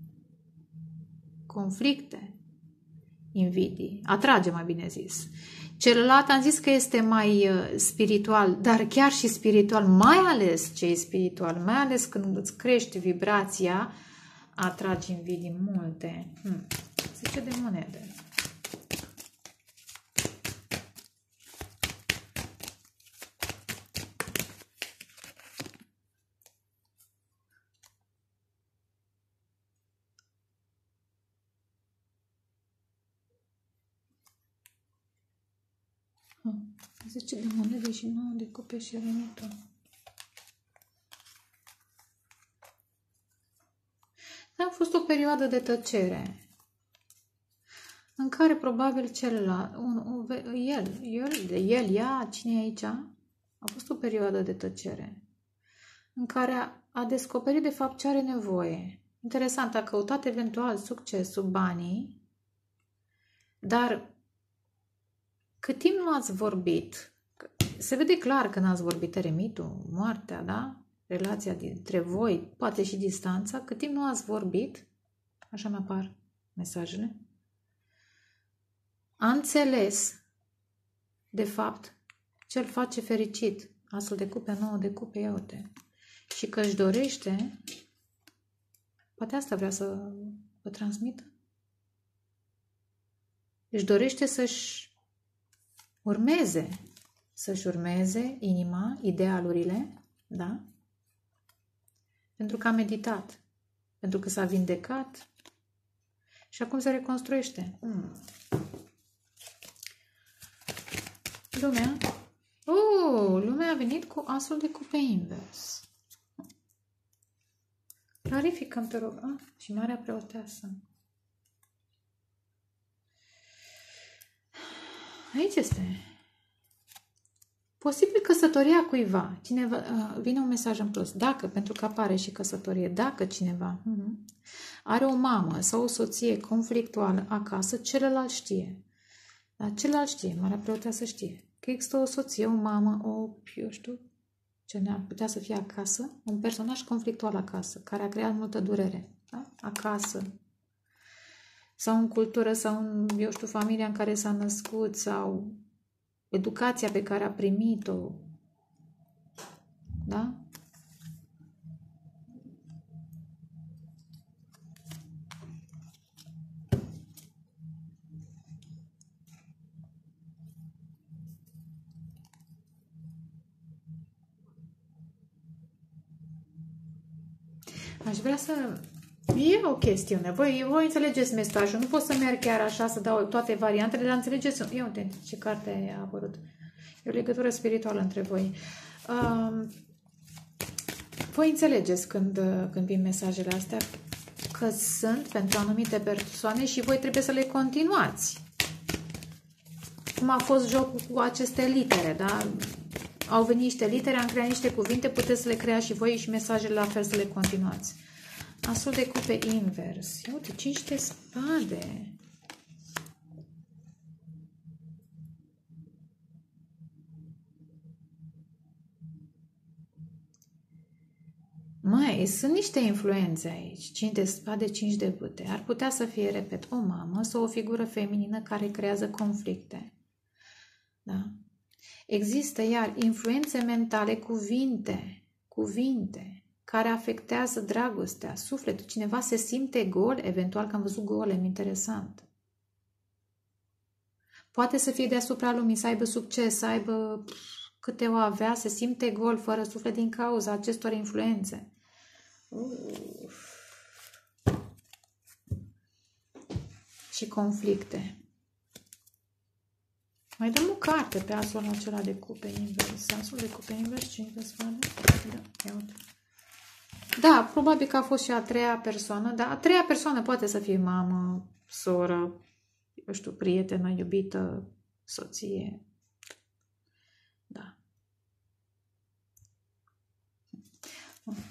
conflicte, invidii, atrage, mai bine zis. Celălalt am zis că este mai spiritual, dar chiar și spiritual, mai ales ce e spiritual, mai ales când îți crești vibrația, atragi invidii multe. Hmm. zece de monede. zece de monede și nouă de cupe și eremitul. A fost o perioadă de tăcere în care probabil celălalt, un, un, el, el, el, ea, cine e aici, a fost o perioadă de tăcere în care a, a descoperit de fapt ce are nevoie. Interesant, a căutat eventual succesul, banii, dar cât timp nu ați vorbit, se vede clar că n-ați vorbit eremitul, moartea, da? Relația dintre voi, poate și distanța, cât timp nu ați vorbit, așa mi apar mesajele, a înțeles, de fapt, ce îl face fericit, asul de cupe, nouă de cupe, ia uite, și că își dorește, poate asta vrea să vă transmită, își dorește să-și urmeze, să-și urmeze inima, idealurile, da? Pentru că a meditat, pentru că s-a vindecat și acum se reconstruiește. Hmm. Lumea, oh, lumea a venit cu asul de cupe invers. Clarificăm, te rog. Ah, și Marea Preoteasă. Aici este. Posibil căsătoria cuiva. Cineva, uh, vine un mesaj în plus. Dacă, pentru că apare și căsătorie, dacă cineva uh-huh, are o mamă sau o soție conflictuală acasă, celălalt știe. Dar celălalt știe, Marea Preoteasă știe. Că există o soție, o mamă, o, eu știu, ce ne-ar putea să fie acasă, un personaj conflictual acasă, care a creat multă durere. Da? Acasă. Sau în cultură, sau în, eu știu, familia în care s-a născut, sau educația pe care a primit-o. Da? Aș vrea să... E o chestiune. Voi, voi înțelegeți mesajul. Nu pot să merg chiar așa, să dau toate variantele, dar înțelegeți... Ia uite ce carte a apărut. E o legătură spirituală între voi. Uh, voi înțelegeți când, când vin mesajele astea că sunt pentru anumite persoane și voi trebuie să le continuați. Cum a fost jocul cu aceste litere, da? Au venit niște litere, am creat niște cuvinte, puteți să le creați și voi și mesajele la fel să le continuați. Asul de cupe invers. Ia uite, cinci de spade. Mai sunt niște influențe aici. cinci de spade, cinci de bâte. Ar putea să fie, repet, o mamă sau o figură feminină care creează conflicte. Da? Există iar influențe mentale, cuvinte, cuvinte, care afectează dragostea, sufletul. Cineva se simte gol, eventual că am văzut golem, interesant. Poate să fie deasupra lumii, să aibă succes, să aibă câte o avea, se simte gol, fără suflet din cauza acestor influențe. Uf. Și conflicte. Mai dăm o carte pe asul acela de cupe invers. Asul de cupe invers, cinci de spade. Da, ia uite. Da, probabil că a fost și a treia persoană, dar a treia persoană poate să fie mamă, soră, eu știu, prietenă, iubită, soție. Da. Ok.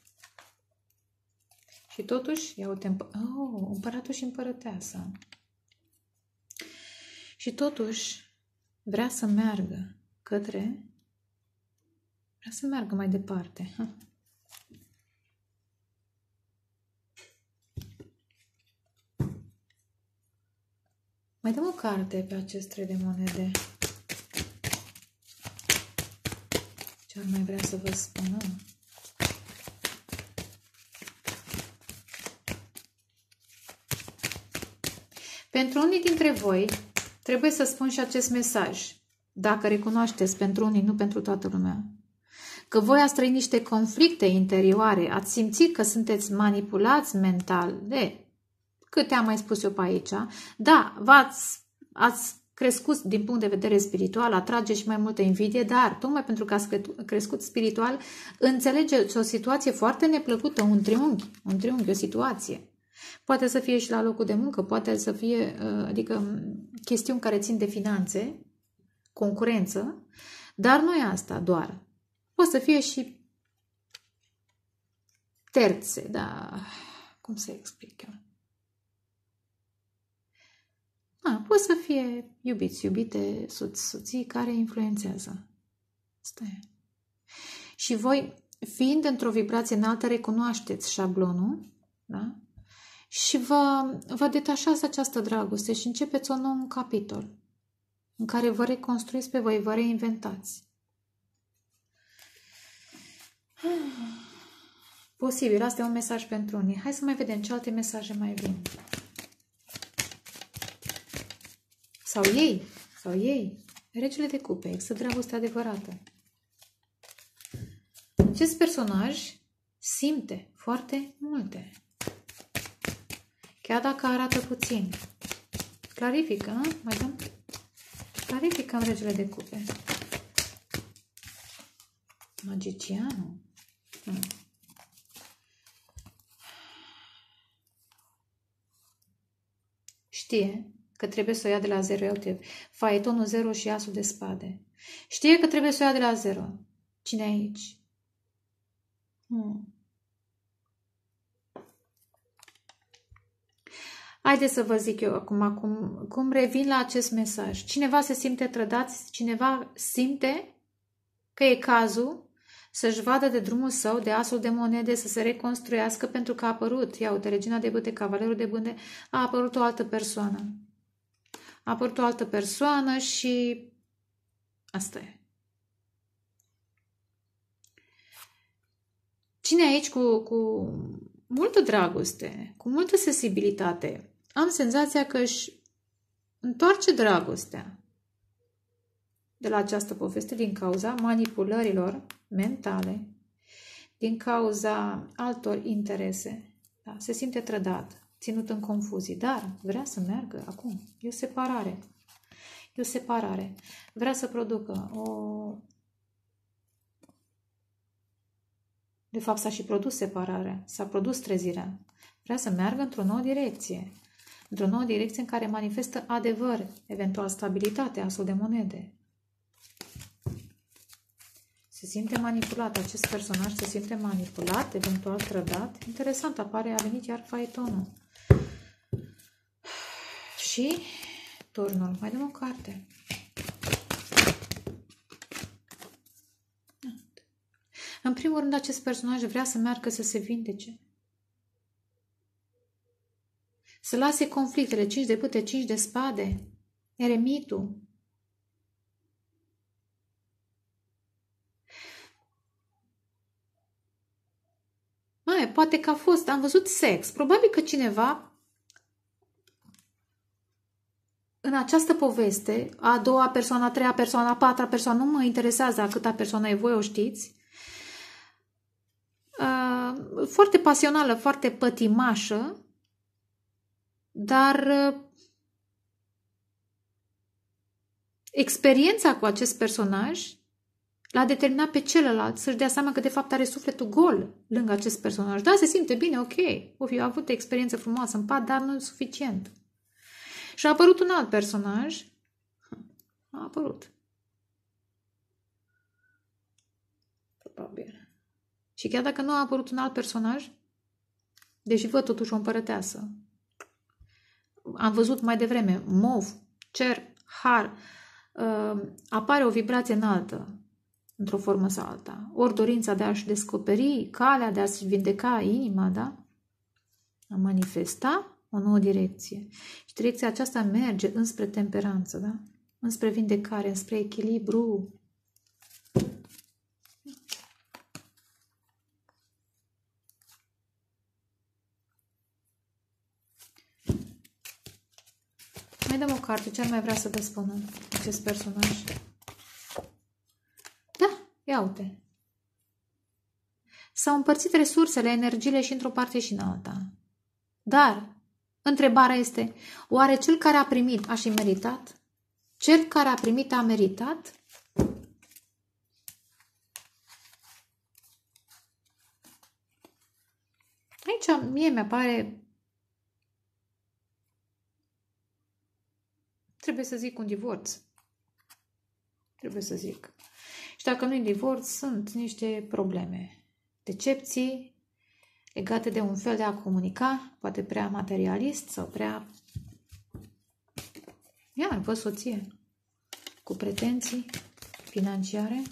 Și totuși, ia uite, împă oh, împăratul și împărăteasa. Și totuși vrea să meargă către, vrea să meargă mai departe. Ha. Mai dăm o carte pe acest trei de monede. Ce ar mai vrea să vă spună? Pentru unii dintre voi, trebuie să spun și acest mesaj. Dacă recunoașteți, pentru unii, nu pentru toată lumea. Că voi ați trăit niște conflicte interioare, ați simțit că sunteți manipulați mental de câte am mai spus eu pe aici. Da, v-ați ați crescuți din punct de vedere spiritual, atrage și mai multă invidie, dar tocmai pentru că ați crescut spiritual, înțelegeți o situație foarte neplăcută, un triunghi, un triunghi, o situație. Poate să fie și la locul de muncă, poate să fie, adică chestiuni care țin de finanțe, concurență, dar nu e asta doar. Poate să fie și terțe, dar cum să explic eu? A, pot să fie iubiți, iubite, soți, soții care influențează. Asta e. Și voi, fiind într-o vibrație înaltă, recunoașteți șablonul, da? Și vă, vă detașați această dragoste și începeți un nou capitol în care vă reconstruiți pe voi, vă reinventați. Posibil, asta e un mesaj pentru unii. Hai să mai vedem ce alte mesaje mai vin. Sau ei, sau ei, regele de cupe, există dragoste adevărată. Acest personaj simte foarte multe. Chiar dacă arată puțin. Clarifică, a? Mai dăm? Clarificăm regele de cupe. Magicianul. Hmm. Știe că trebuie să o ia de la zero. Uite, faetonul zero și asul de spade. Știe că trebuie să o ia de la zero. Cine e aici? Hmm. Haideți să vă zic eu acum cum, cum revin la acest mesaj. Cineva se simte trădat, cineva simte că e cazul să-și vadă de drumul său, de asul de monede, să se reconstruiască pentru că a apărut, ia uite, regina de bâte, cavalerul de bâte, a apărut o altă persoană. A apărut o altă persoană și asta e. Cine aici cu, cu multă dragoste, cu multă sensibilitate, am senzația că își întoarce dragostea de la această poveste din cauza manipulărilor mentale, din cauza altor interese. Da? Se simte trădat, ținut în confuzii, dar vrea să meargă acum. E o separare. E o separare. Vrea să producă o... De fapt, s-a și produs separarea, s-a produs trezirea. Vrea să meargă într-o nouă direcție. Într-o nouă direcție în care manifestă adevăr, eventual stabilitate, asul de monede. Se simte manipulat, acest personaj se simte manipulat, eventual trădat. Interesant, apare, a venit iar faetonul. Și turnul. Mai dăm o carte. În primul rând, acest personaj vrea să meargă să se vindece. Să lase conflictele, cinci de bâte, cinci de spade, eremitul. Mai, poate că a fost, am văzut sex. Probabil că cineva în această poveste, a doua persoană, a treia persoană, a patra persoană, nu mă interesează a câta persoană e, voi o știți, uh, foarte pasională, foarte pătimașă, dar uh, experiența cu acest personaj l-a determinat pe celălalt să-și dea seama că de fapt are sufletul gol lângă acest personaj. Da, se simte bine, ok, o fi avut experiență frumoasă în pat, dar nu e suficient. Și a apărut un alt personaj. A apărut. Probabil. Și chiar dacă nu a apărut un alt personaj, deși văd totuși o împărăteasă. Am văzut mai devreme mov, cer, har, uh, apare o vibrație înaltă într-o formă sau alta. Ori dorința de a-și descoperi calea, de a-și vindeca inima, da? A manifesta o nouă direcție. Și direcția aceasta merge înspre temperanță, da? Înspre vindecare, înspre echilibru. Mai dăm o carte. Ce ar mai vrea să vă spună acest personaj? Da, ia uite. S-au împărțit resursele, energiile și într-o parte și în alta. Dar întrebarea este, oare cel care a primit a și meritat? Cel care a primit a meritat. Aici mie mi-apare, trebuie să zic un divorț. Trebuie să zic. Și dacă nu e divorț, sunt niște probleme. Decepții legate de un fel de a comunica, poate prea materialist sau prea... Ia mai văd soție cu pretenții financiare.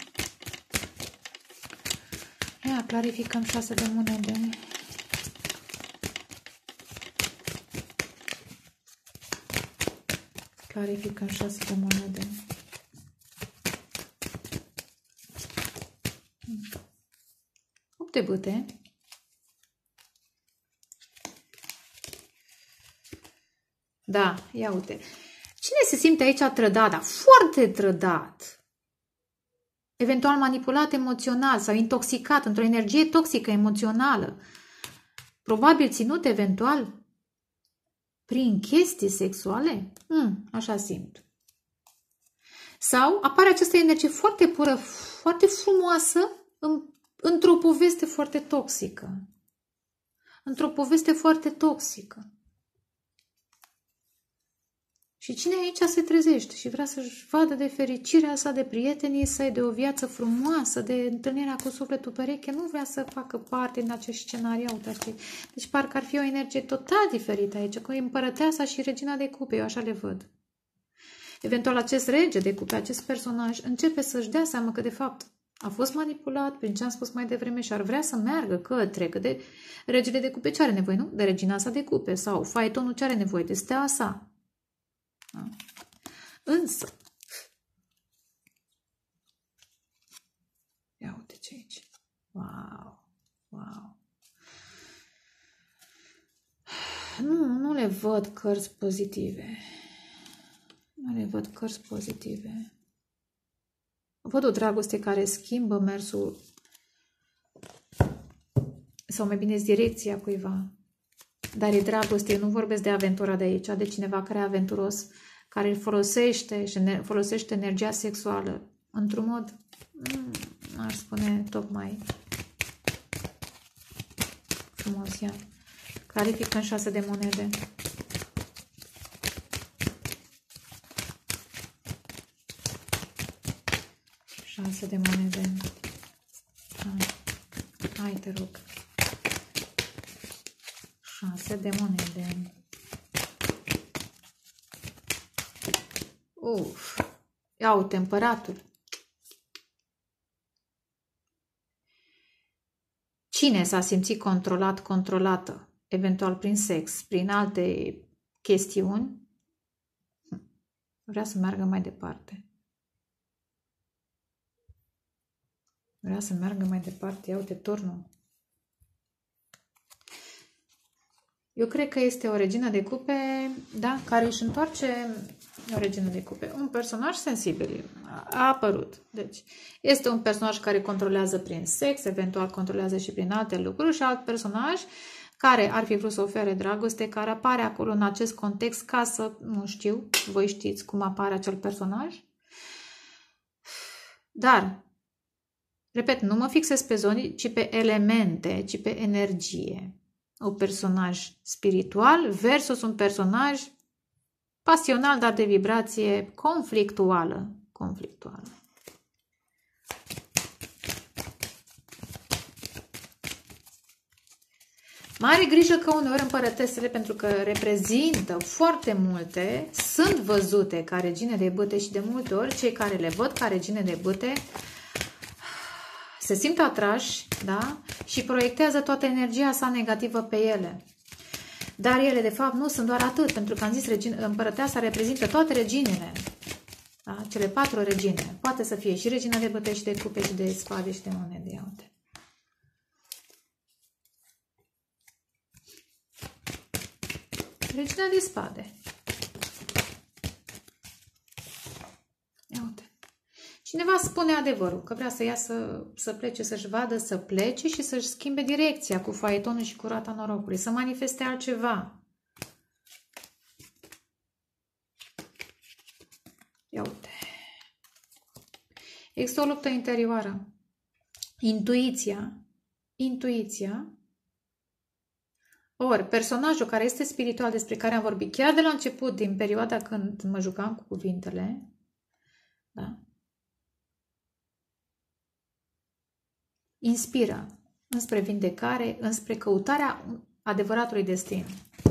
Ia, clarificăm șase de monede. Clarificăm șase de monede. opt de bâte. Da, ia uite. Cine se simte aici trădat, dar foarte trădat? Eventual manipulat emoțional sau intoxicat într-o energie toxică emoțională. Probabil ținut eventual prin chestii sexuale? Hmm, așa simt. Sau apare această energie foarte pură, foarte frumoasă, în, într-o poveste foarte toxică. Într-o poveste foarte toxică. Și cine aici se trezește și vrea să-și vadă de fericirea sa, de prietenii săi, de o viață frumoasă, de întâlnirea cu sufletul pereche, nu vrea să facă parte din acest scenariu. Uitați. Deci parcă ar fi o energie total diferită aici, cu împărăteasa și regina de cupe, eu așa le văd. Eventual acest rege de cupe, acest personaj, începe să-și dea seama că de fapt a fost manipulat prin ce am spus mai devreme și ar vrea să meargă către, că de regele de cupe ce are nevoie, nu? De regina sa de cupe sau faetonul ce are nevoie, de steaua sa. Da? Însă, ia uite ce aici. Wow, wow. Nu, nu le văd cărți pozitive. Nu le văd cărți pozitive. Văd o dragoste care schimbă mersul sau mai bine direcția cuiva. Dar e dragoste, eu nu vorbesc de aventura de aici, de cineva care e aventuros, care folosește și folosește energia sexuală într-un mod, aș spune, tocmai frumos. Ia. Clarificăm șase de monede. Șase de monede. Hai, hai te rog. Șase de monede. Uf. Ia uite, împăratul. Cine s-a simțit controlat, controlată, eventual prin sex, prin alte chestiuni, vrea să meargă mai departe. Vrea să meargă mai departe. Ia uite, turnul. Eu cred că este o regină de cupe, da, care își întoarce, o regină de cupe, un personaj sensibil, a apărut. Deci, este un personaj care controlează prin sex, eventual controlează și prin alte lucruri și alt personaj care ar fi vrut să ofere dragoste, care apare acolo în acest context ca să, nu știu, voi știți cum apare acel personaj. Dar, repet, nu mă fixez pe zone, ci pe elemente, ci pe energie. Un personaj spiritual versus un personaj pasional, dar de vibrație conflictuală. Conflictuală. Mare grijă că uneori împărătesele, pentru că reprezintă foarte multe, sunt văzute ca regine de bâte și de multe ori cei care le văd ca regine de bâte se simt atrași, da? Și proiectează toată energia sa negativă pe ele. Dar ele, de fapt, nu sunt doar atât, pentru că am zis, regine, împărăteasa reprezintă toate reginele. Da? Cele patru regine. Poate să fie și regina de bâte și de cupe și de spade și de monede. Ia uite. Regina de spade. Ia uite. Cineva spune adevărul, că vrea să iasă, să plece, să-și vadă, să plece și să-și schimbe direcția cu faetonul și cu roata norocului, să manifeste altceva. Ia Există o luptă interioară. Intuiția. Intuiția. Ori, personajul care este spiritual, despre care am vorbit chiar de la început, din perioada când mă jucam cu cuvintele, da? Inspiră înspre vindecare, înspre căutarea adevăratului destin.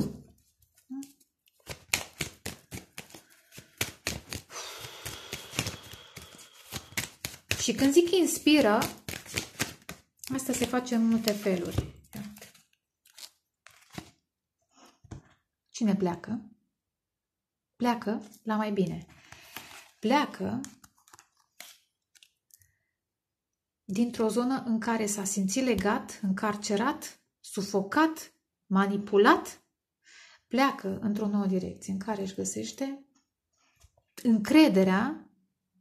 Și când zic inspiră, asta se face în multe feluri. Cine pleacă? Pleacă la mai bine. Pleacă dintr-o zonă în care s-a simțit legat, încarcerat, sufocat, manipulat. Pleacă într-o nouă direcție în care își găsește încrederea,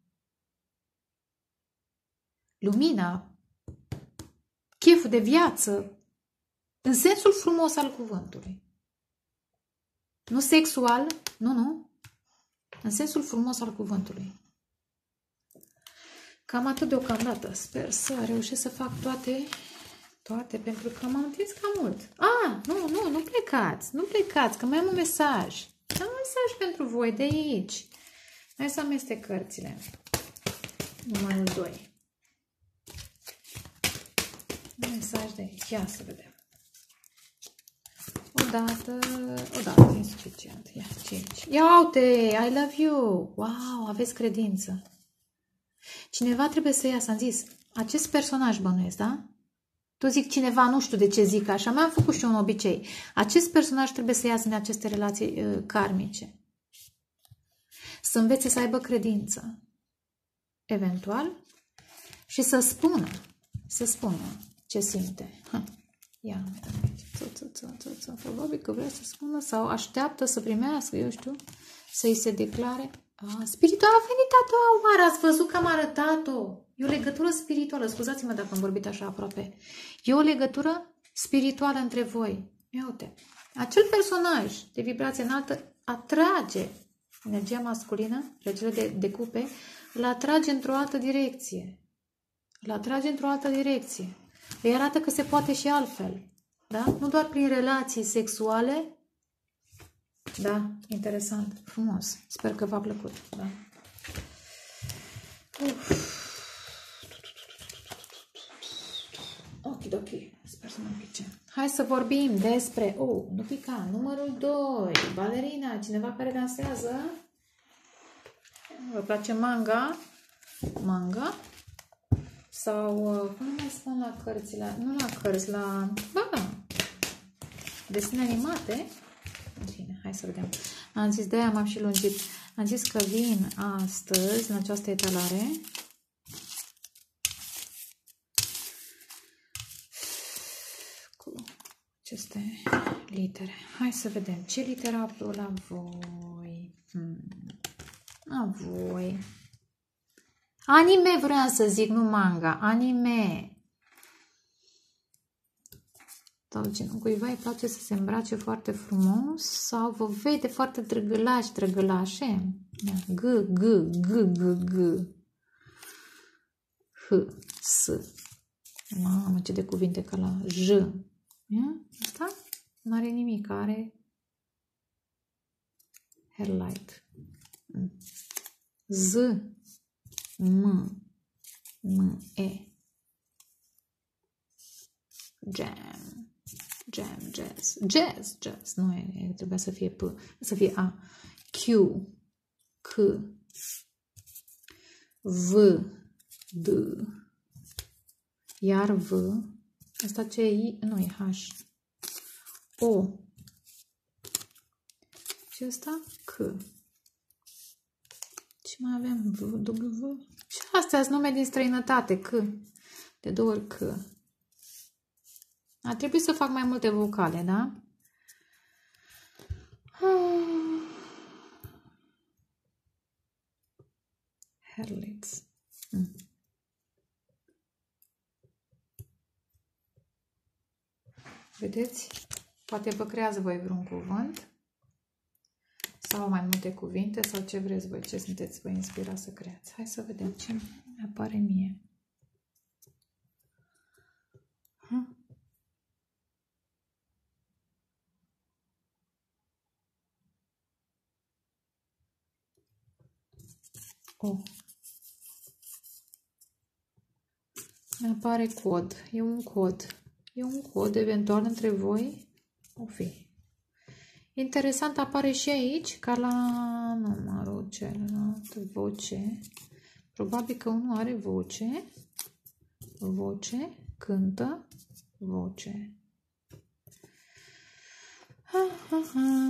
lumina, cheful de viață, în sensul frumos al cuvântului. Nu sexual, nu, nu, în sensul frumos al cuvântului. Cam atât deocamdată. Sper să reușesc să fac toate, toate, pentru că m-am întins cam mult. Ah, nu, nu, nu plecați, nu plecați, că mai am un mesaj. Am un mesaj pentru voi de aici. Hai să amestec cărțile. Numărul doi. Un mesaj de aici. Ia să vedem. O dată, o dată e suficient. Ia, cinci. Ia uite, I love you. Wow, aveți credință. Cineva trebuie să iasă, am zis, acest personaj bănuiesc, da? Tu zic cineva, nu știu de ce zic așa, mi-am făcut și un obicei. Acest personaj trebuie să iasă în aceste relații uh, karmice. Să învețe să aibă credință. Eventual. Și să spună, să spună ce simte. Ha. Ia, probabil că vrea să spună sau așteaptă să primească, eu știu, să-i se declare. Ah, spiritual a venit a doua oară, ați văzut că am arătat-o. E o legătură spirituală, scuzați-mă dacă am vorbit așa aproape. E o legătură spirituală între voi. Ia uite, acel personaj de vibrație înaltă atrage energia masculină, regele de, de cupe, îl atrage într-o altă direcție. Îl atrage într-o altă direcție. Îi arată că se poate și altfel. Da? Nu doar prin relații sexuale. Da, interesant, frumos. Sper că v-a plăcut. Da? Ok, sper să nu pice. Hai să vorbim despre, oh, nu pica, numărul doi, balerina, cineva care dansează. Vă place manga? Manga? Sau, cum mai spun la cărțile? Nu la cărți, la, ba, desene animate. Bine, hai să vedem. Am zis, de-aia m-am și lungit. Am zis că vin astăzi, în această etalare, cu aceste litere. Hai să vedem. Ce litere aplu la voi? Hmm. La voi. Anime vreau să zic, nu manga. Anime. Sau cuiva îi place să se îmbrace foarte frumos sau vă vede foarte drăgălași, drăgălașe. G, G, G, G, G. H, S. Mamă, ce de cuvinte ca la J. Asta nu are nimic, are hairlight. Z, M, M, E. Jam. Jam, jazz. Jazz, jazz. Nu e, trebuia să fie P, să fie A. Q, C, V, D. Iar V. Asta ce e I? Nu e H. O. Și asta C. Ce mai avem? V, W. Și astea sunt nume din străinătate. C. De două ori C. A trebuit să fac mai multe vocale, da? Herlitz. Hmm. Vedeți? Poate vă creează voi vreun cuvânt Sau mai multe cuvinte, sau ce vreți voi, ce sunteți voi inspirați să creați. Hai să vedem ce mi apare mie. Hm? Oh. Mi apare cod. E un cod. E un cod, eventual, între voi. O fi. Interesant, apare și aici, ca la numărul celălalt, voce. Probabil că unul are voce. Voce, cântă, voce. Ha, ha, ha.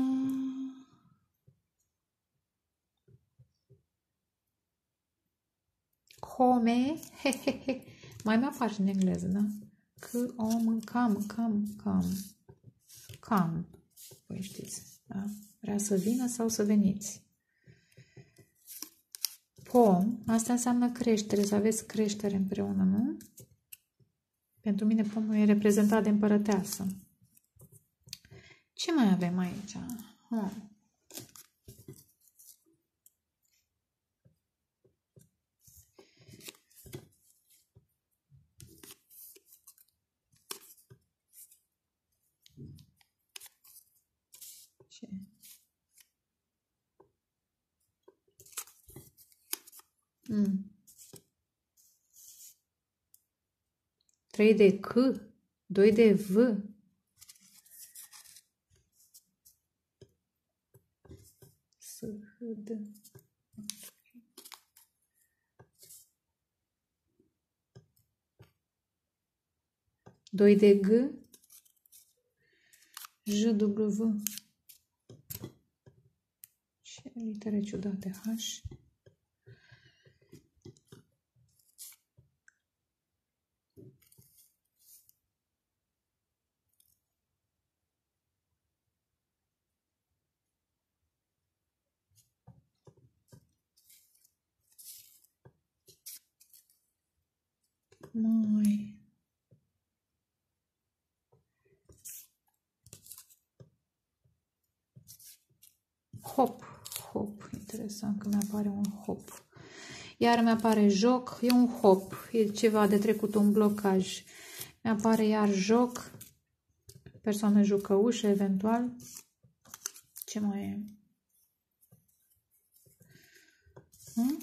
Home, he, he, he. Mai mi-apare în engleză, da? Că om, cam, cam, cam, cam. Voi știți, da? Vrea să vină sau să veniți. Pom, asta înseamnă creștere, să aveți creștere împreună, nu? Pentru mine pomul e reprezentat de împărăteasă. Ce mai avem aici? Ha. Ce? Mm. trei de C, doi de V. S, H, D. doi de G, J, W. Ce litere ciudate, H. Mai... Hop, hop, interesant că mi-apare un hop. Iar mi-apare joc, e un hop, e ceva de trecut, un blocaj. Mi-apare iar joc, persoană jucăușă, eventual. Ce mai e? Hmm?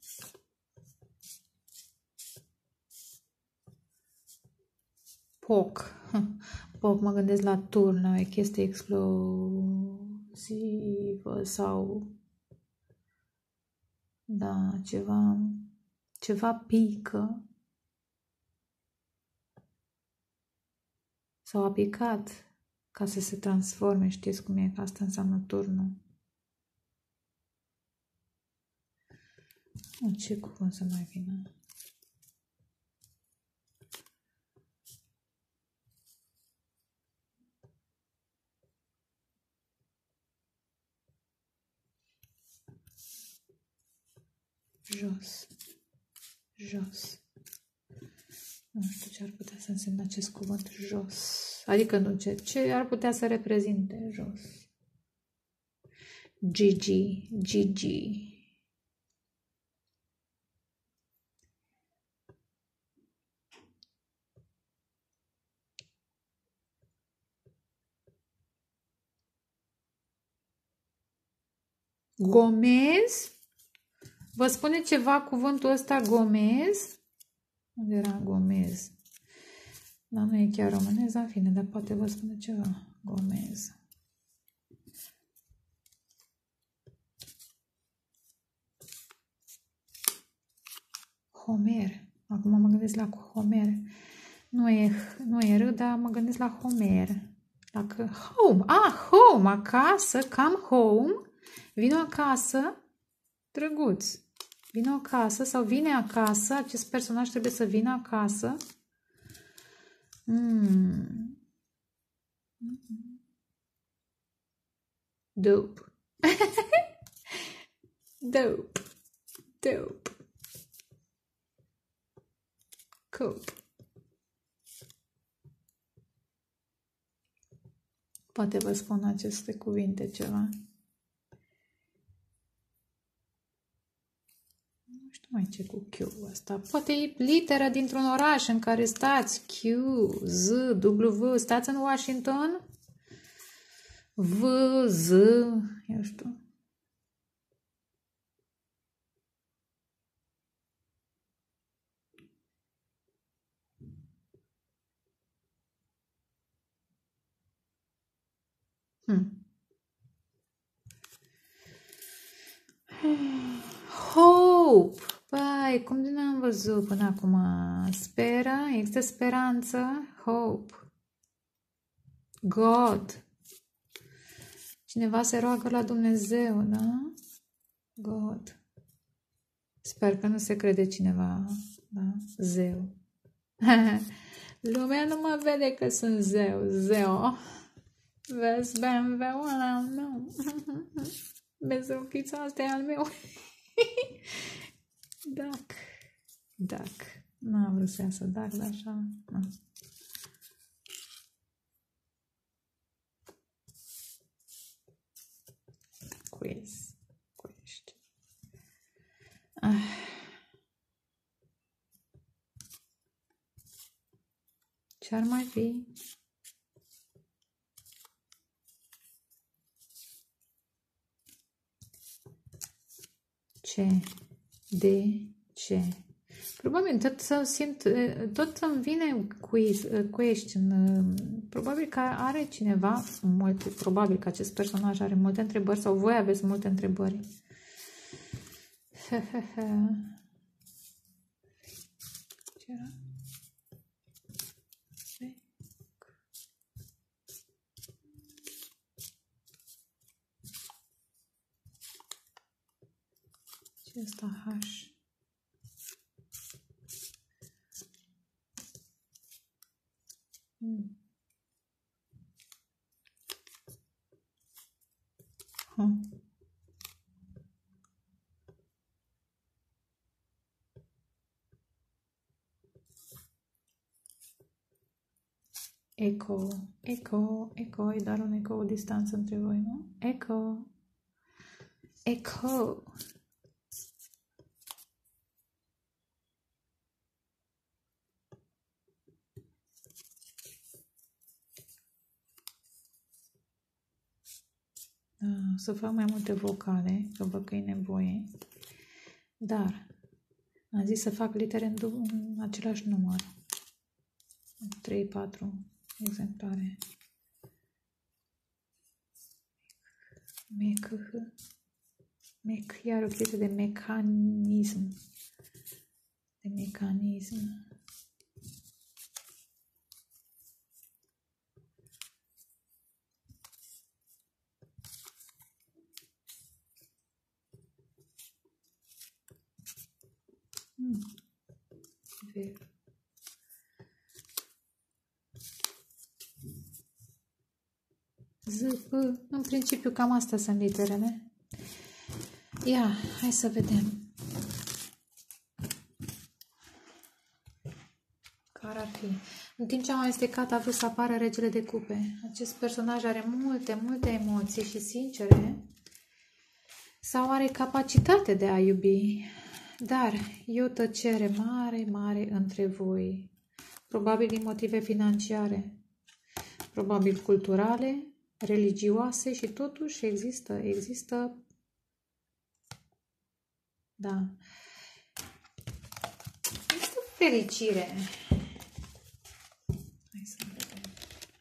Poc. Poc, mă gândesc la turnă, e chestie explozivă sau... Da, ceva... Ceva pică. Sau a picat ca să se transforme, știți cum e, că asta înseamnă turnul. Ce cuvânt să mai vină? Jos. Jos. Nu știu ce ar putea să însemne acest cuvânt, jos. Adică nu ce, ce ar putea să reprezinte jos. Gigi, Gigi. Gomez? Vă spune ceva cuvântul ăsta, Gomez? Unde era Gomez? Dar nu e chiar românez, în fine, dar poate vă spune ceva. Gomez. Homer. Acum mă gândesc la Homer. Nu e, nu e R, dar mă gândesc la Homer. La că, home. Ah, home. Acasă. Come home. Vino acasă. Drăguț. Vino acasă sau vine acasă. Acest personaj trebuie să vină acasă. Mm. Dope. Dope. Dope. Cope. Poate vă spun aceste cuvinte ceva. zice cu Q asta? Poate e literă dintr-un oraș în care stați. Q, Z, W. Stați în Washington? V, Z, eu știu. Hmm. Hope. Păi, cum de n-am văzut până acum? Spera? Există speranță? Hope. God. Cineva se roagă la Dumnezeu, da? God. Sper că nu se crede cineva, da? Zeu. Lumea nu mă vede că sunt zeu. Zeu. Vezi B M W-ul ăla? Nu. Vezi rochița, asta e al meu. Duck. Duck. N-am vrut să iasă duck, dar așa. Nu. Quiz. Quiz. Ah. Ce-ar mai fi? Ce? De ce? Probabil tot să simt, tot îmi vine quiz, question. Probabil că are cineva multe, probabil că acest personaj are multe întrebări sau voi aveți multe întrebări. Ce era? Ce este H? Hmm. Hmm. Eco, eco, eco, e doar un eco o distanță între voi, nu? Eco, eco. Să fac mai multe vocale, că văd că e nevoie. Dar am zis să fac litere în, în același număr. trei patru exemplare. Mec, mec, iar o chestie de mecanism. De mecanism. Hmm. Ver. Z, P. În principiu cam astea sunt literele. Ia, hai să vedem. Care ar fi? În timp ce am amestecat, a vrut să apară regele de cupe. Acest personaj are multe, multe emoții și sincere. Sau are capacitate de a iubi. Dar e o tăcere mare, mare între voi. Probabil din motive financiare. Probabil culturale, religioase și totuși există, există, da, există fericire. Hai să vedem.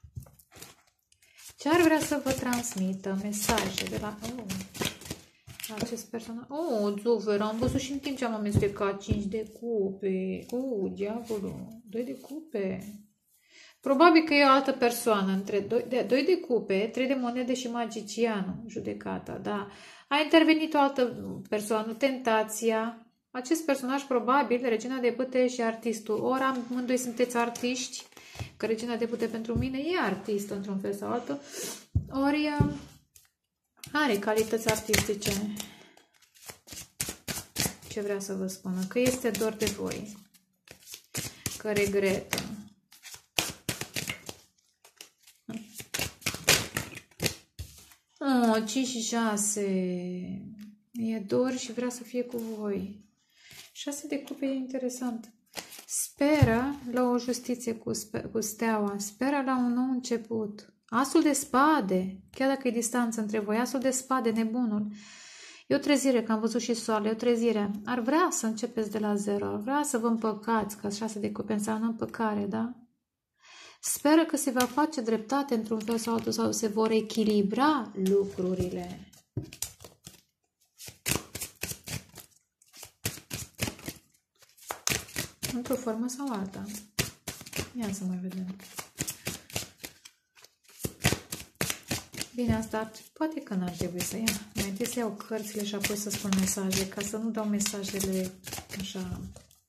Ce ar vrea să vă transmită mesaje de la, oh, la acest personaj? Oh, Zuver, am văzut și în timp ce am amestecat cinci de cupe. Oh, diavolul, doi de cupe. Probabil că e o altă persoană între doi de, doi de cupe, trei de monede și magicianul, judecata, da. A intervenit o altă persoană, tentația. Acest personaj probabil, regina de bâte și artistul. Ori amândoi sunteți artiști, că regina de bâte pentru mine e artistă într-un fel sau altul. Ori are calități artistice. Ce vrea să vă spună? Că este dor de voi. Că regretă. Oh, cinci și șase. E dor și vrea să fie cu voi. Șase de cupe e interesant. Speră la o justiție cu, cu steaua. Speră la un nou început. Asul de spade. Chiar dacă e distanță între voi. Asul de spade, nebunul. E o trezire, că am văzut și soarele. E o trezire. Ar vrea să începeți de la zero. Ar vrea să vă împăcați. Că șase de cupe înseamnă împăcare, da? Speră că se va face dreptate într-un fel sau altul. Sau se vor echilibra lucrurile. Într-o formă sau alta. Ia să mai vedem. Bine, asta poate că n-ar trebui să ia. Mai întâi să iau cărțile și apoi să spun mesaje, ca să nu dau mesajele așa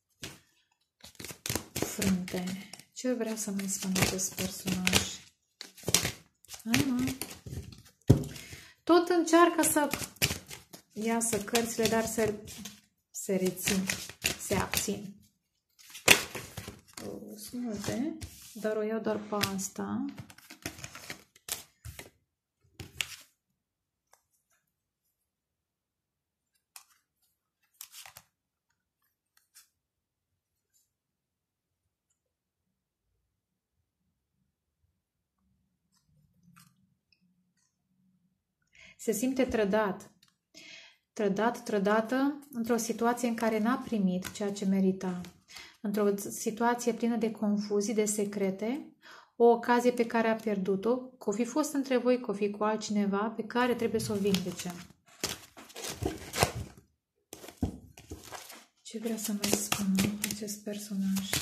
frânte. Ce vrea să mai spun acest personaj? Aha. Tot încearcă să iasă cărțile, dar se, se rețin, se abțin. Sunt multe, dar o iau doar pe asta. Se simte trădat. Trădat, trădată, într-o situație în care n-a primit ceea ce merita. Într-o situație plină de confuzii, de secrete, o ocazie pe care a pierdut-o, că o fi fost între voi, că o fi cu altcineva, pe care trebuie să o vindece. Ce vrea să mai spună acest personaj?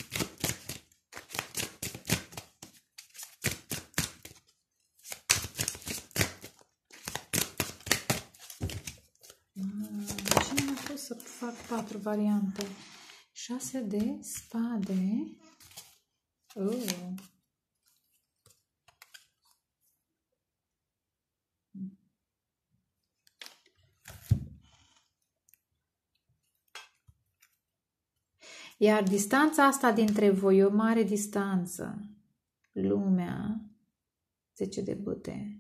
Ce nu am fost să fac patru variante? Șase de spade. Oh. Iar distanța asta dintre voi e o mare distanță. Lumea. zece de bâte.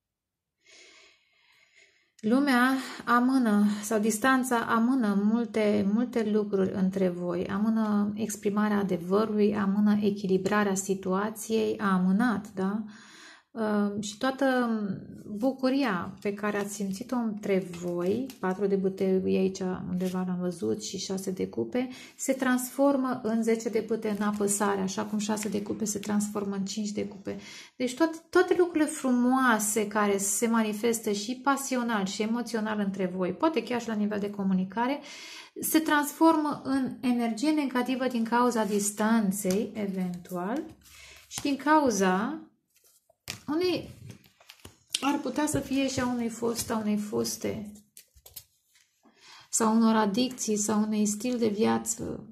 Lumea amână, sau distanța amână multe, multe lucruri între voi. Amână exprimarea adevărului, amână echilibrarea situației, a amânat, da? Uh, și toată bucuria pe care ați simțit-o între voi, patru de bâte e aici undeva l-am văzut și șase de cupe, se transformă în zece de bâte în apăsare, așa cum șase de cupe se transformă în cinci de cupe. Deci toate, toate lucrurile frumoase care se manifestă și pasional și emoțional între voi, poate chiar și la nivel de comunicare, se transformă în energie negativă din cauza distanței, eventual, și din cauza unei, ar putea să fie și a unui fost, a unei foste, sau unor adicții, sau unui stil de viață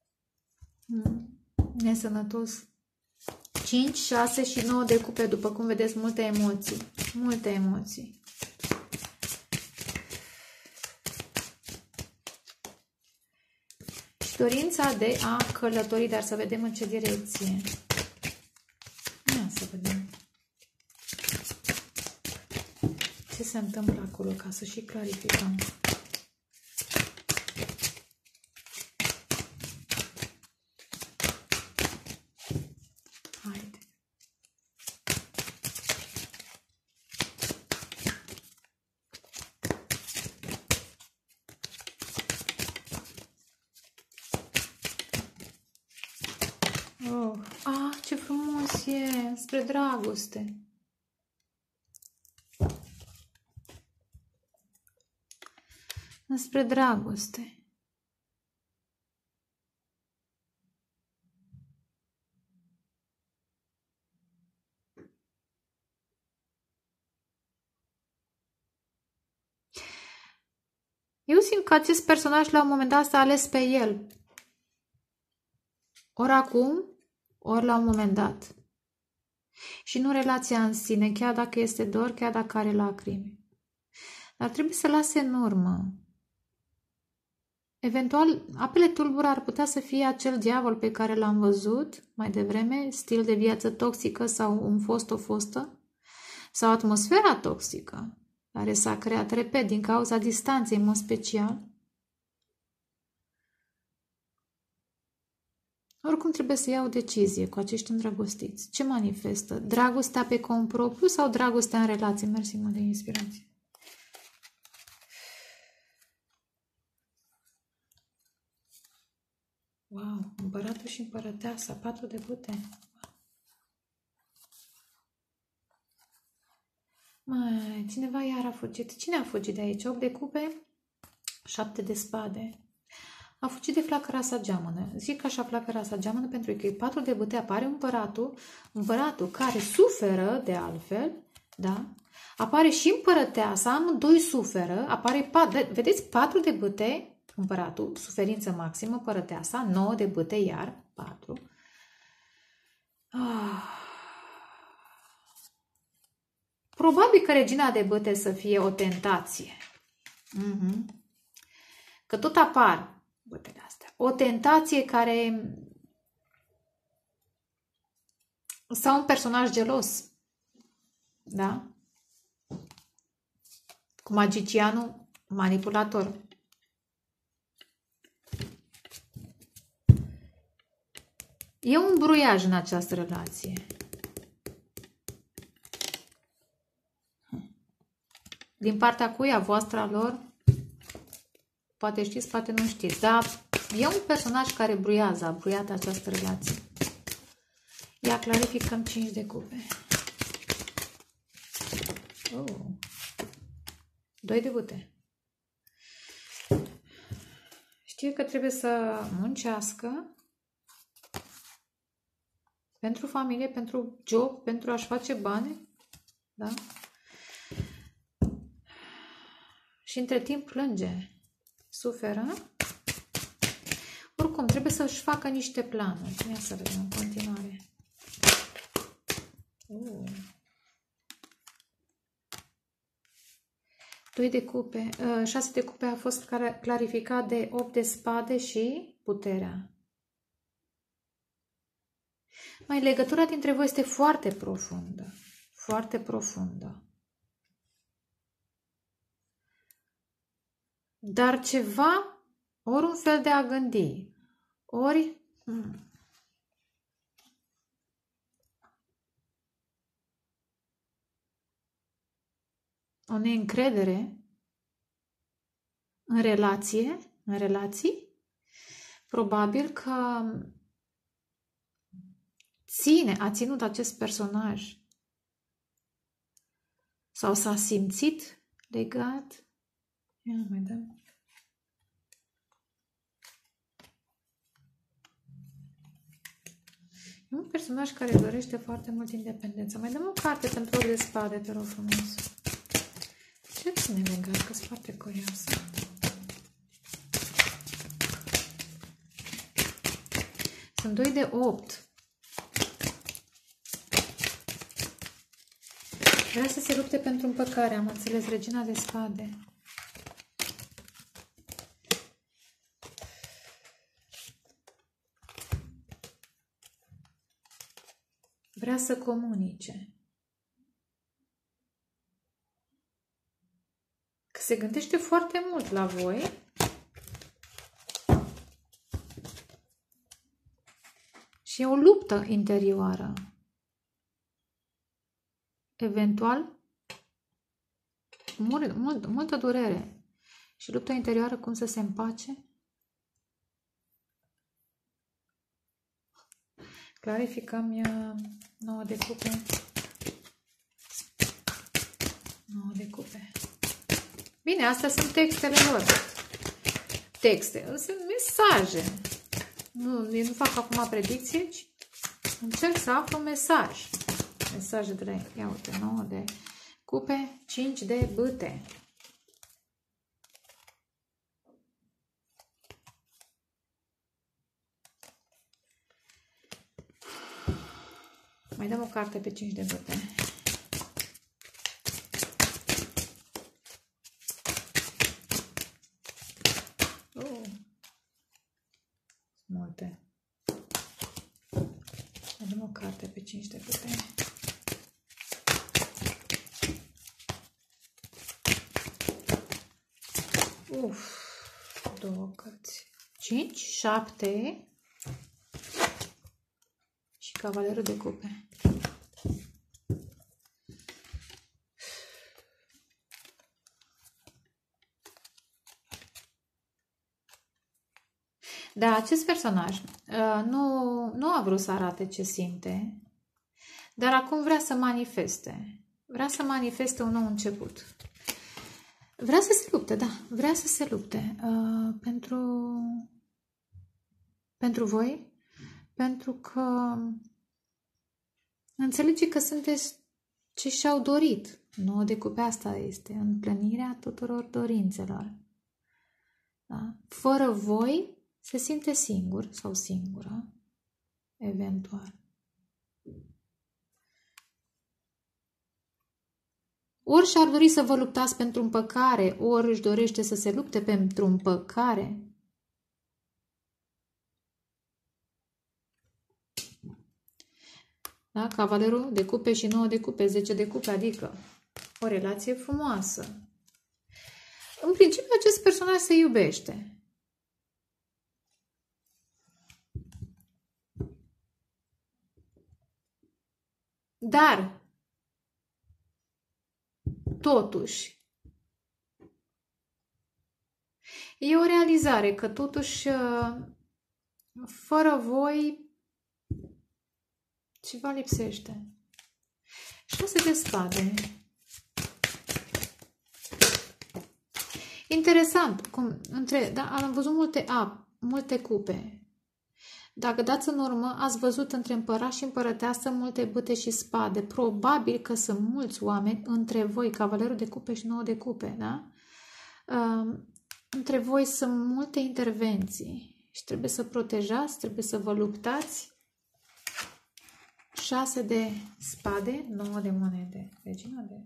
nesănătos. cinci, șase și nouă de cupe, după cum vedeți, multe emoții, multe emoții. Și dorința de a călători, dar să vedem în ce direcție. Ia să vedem. Ce se întâmplă acolo, ca să și clarificăm. Haide. Oh, ah, ce frumos e, spre dragoste. Spre dragoste. Eu simt că acest personaj la un moment dat s-a ales pe el. Ori acum, ori la un moment dat. Și nu relația în sine, chiar dacă este dor, chiar dacă are lacrimi. Dar trebuie să lase în urmă. Eventual, apele tulbure ar putea să fie acel diavol pe care l-am văzut mai devreme, stil de viață toxică sau un fost, o fostă, sau atmosfera toxică, care s-a creat, repet, din cauza distanței, în mod special. Oricum trebuie să iau o decizie cu acești îndrăgostiți. Ce manifestă? Dragostea pe cont propriu sau dragostea în relație? Mersi mult de inspirație. Wow, împăratul și împărăteasa, patru de bute. Mai, cineva iar a fugit. Cine a fugit de aici? opt de cupe, șapte de spade. A fugit de flacăra geamănă. Zic așa flacăra geamănă pentru că e patru de bute, apare împăratul, împăratul care suferă de altfel, da? Apare și împărăteasa, amândoi suferă, apare, patru, vedeți, patru de bute, împăratul, suferință maximă, împărăteasa, nouă de bute, iar patru. Ah. Probabil că regina de bâte să fie o tentație. Mm-hmm. Că tot apar bâtele astea. O tentație care... sau un personaj gelos. Da? Cu magicianul manipulator. E un bruiaj în această relație. Din partea cui? A voastră, a lor? Poate știți, poate nu știți. Dar e un personaj care bruiază, a bruiat această relație. Ia clarificăm cinci de cupe. Oh. doi de bute. Știe că trebuie să muncească pentru familie, pentru job, pentru a-și face bani. Da? Și între timp plânge. Suferă. Oricum, trebuie să-și facă niște planuri. Ia să vedem în continuare. Uh. doi de cupe. șase de cupe a fost clarificat de opt de spade și puterea. Mai legătura dintre voi este foarte profundă. Foarte profundă. Dar ceva, ori un fel de a gândi, ori hmm, o neîncredere în relație, în relații, probabil că ține, a ținut acest personaj sau s-a simțit legat. Ia mai dăm. E un personaj care dorește foarte mult independență. Mai dăm o carte pentru opt de spade, te rog frumos. Ce ține legat? Că-s foarte curioasă. Sunt doi de opt. Vrea să se lupte pentru împăcare, am înțeles, regina de spade. Vrea să comunice. Că se gândește foarte mult la voi. Și e o luptă interioară. Eventual, mult, mult, multă durere. Și lupta interioară, cum să se împace? Clarificăm ea nouă de cupe. nouă de cupe. Bine, astea sunt textele lor. Texte, sunt mesaje. Nu, eu nu fac acum predicție, ci încerc să aflu un mesaj. Mesaje de la... Ia uite, nouă de cupe, cinci de bâte. Mai dăm o carte pe cinci de bâte. Oh. Multe. Mai dăm o carte pe cinci de bâte. Uf, două cărți. cinci, șapte. Cavalerul de cupe. Da, acest personaj uh, nu, nu a vrut să arate ce simte, dar acum vrea să manifeste. Vrea să manifeste un nou început. Vrea să se lupte, da, vrea să se lupte uh, pentru, pentru voi, pentru că înțelege că sunteți ce și-au dorit. Nouă de cupe, asta este împlinirea tuturor dorințelor. Da? Fără voi se simte singur sau singură, eventual. Ori și-ar dori să vă luptați pentru împăcare, ori își dorește să se lupte pentru împăcare. Da? Cavalerul de cupe și nouă de cupe, zece de cupe, adică o relație frumoasă. În principiu, acest personaj se iubește. Dar, totuși, e o realizare că totuși, fără voi, ceva lipsește. șase de spade. Interesant, cum, între, da, am văzut multe, a, multe cupe. Dacă dați în urmă, ați văzut între împărat și împărăteasă multe bâte și spade. Probabil că sunt mulți oameni între voi, cavalerul de cupe și nouă de cupe, da? Uh, între voi sunt multe intervenții și trebuie să protejați, trebuie să vă luptați. șase de spade, nouă de monede. Regina de...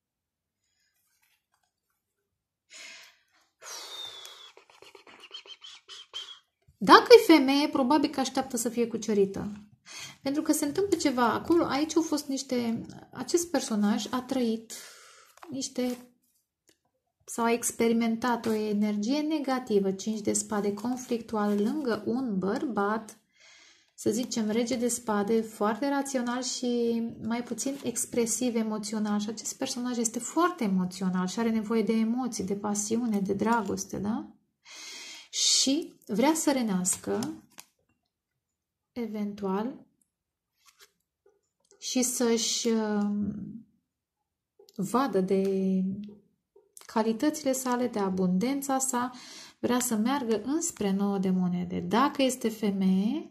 Dacă e femeie, probabil că așteaptă să fie cucerită. Pentru că se întâmplă ceva. Acolo, aici au fost niște... Acest personaj a trăit niște... sau a experimentat o energie negativă, cinci de spade, conflictuală, lângă un bărbat, să zicem rege de spade, foarte rațional și mai puțin expresiv emoțional. Și acest personaj este foarte emoțional și are nevoie de emoții, de pasiune, de dragoste, da? Și vrea să renască, eventual, și să-și uh, vadă de calitățile sale, de abundența sa, vrea să meargă înspre nouă de monede. Dacă este femeie,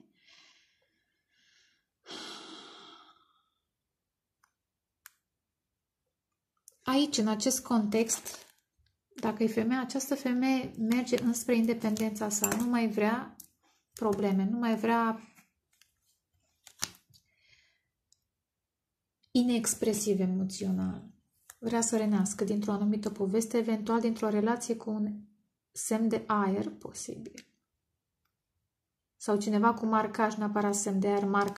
aici, în acest context, dacă e femeie, această femeie merge înspre independența sa, nu mai vrea probleme, nu mai vrea inexpresiv emoțional. Vrea să renască dintr-o anumită poveste, eventual dintr-o relație cu un semn de aer posibil. Sau cineva cu marcaj, neapărat semn de aer, marcaj.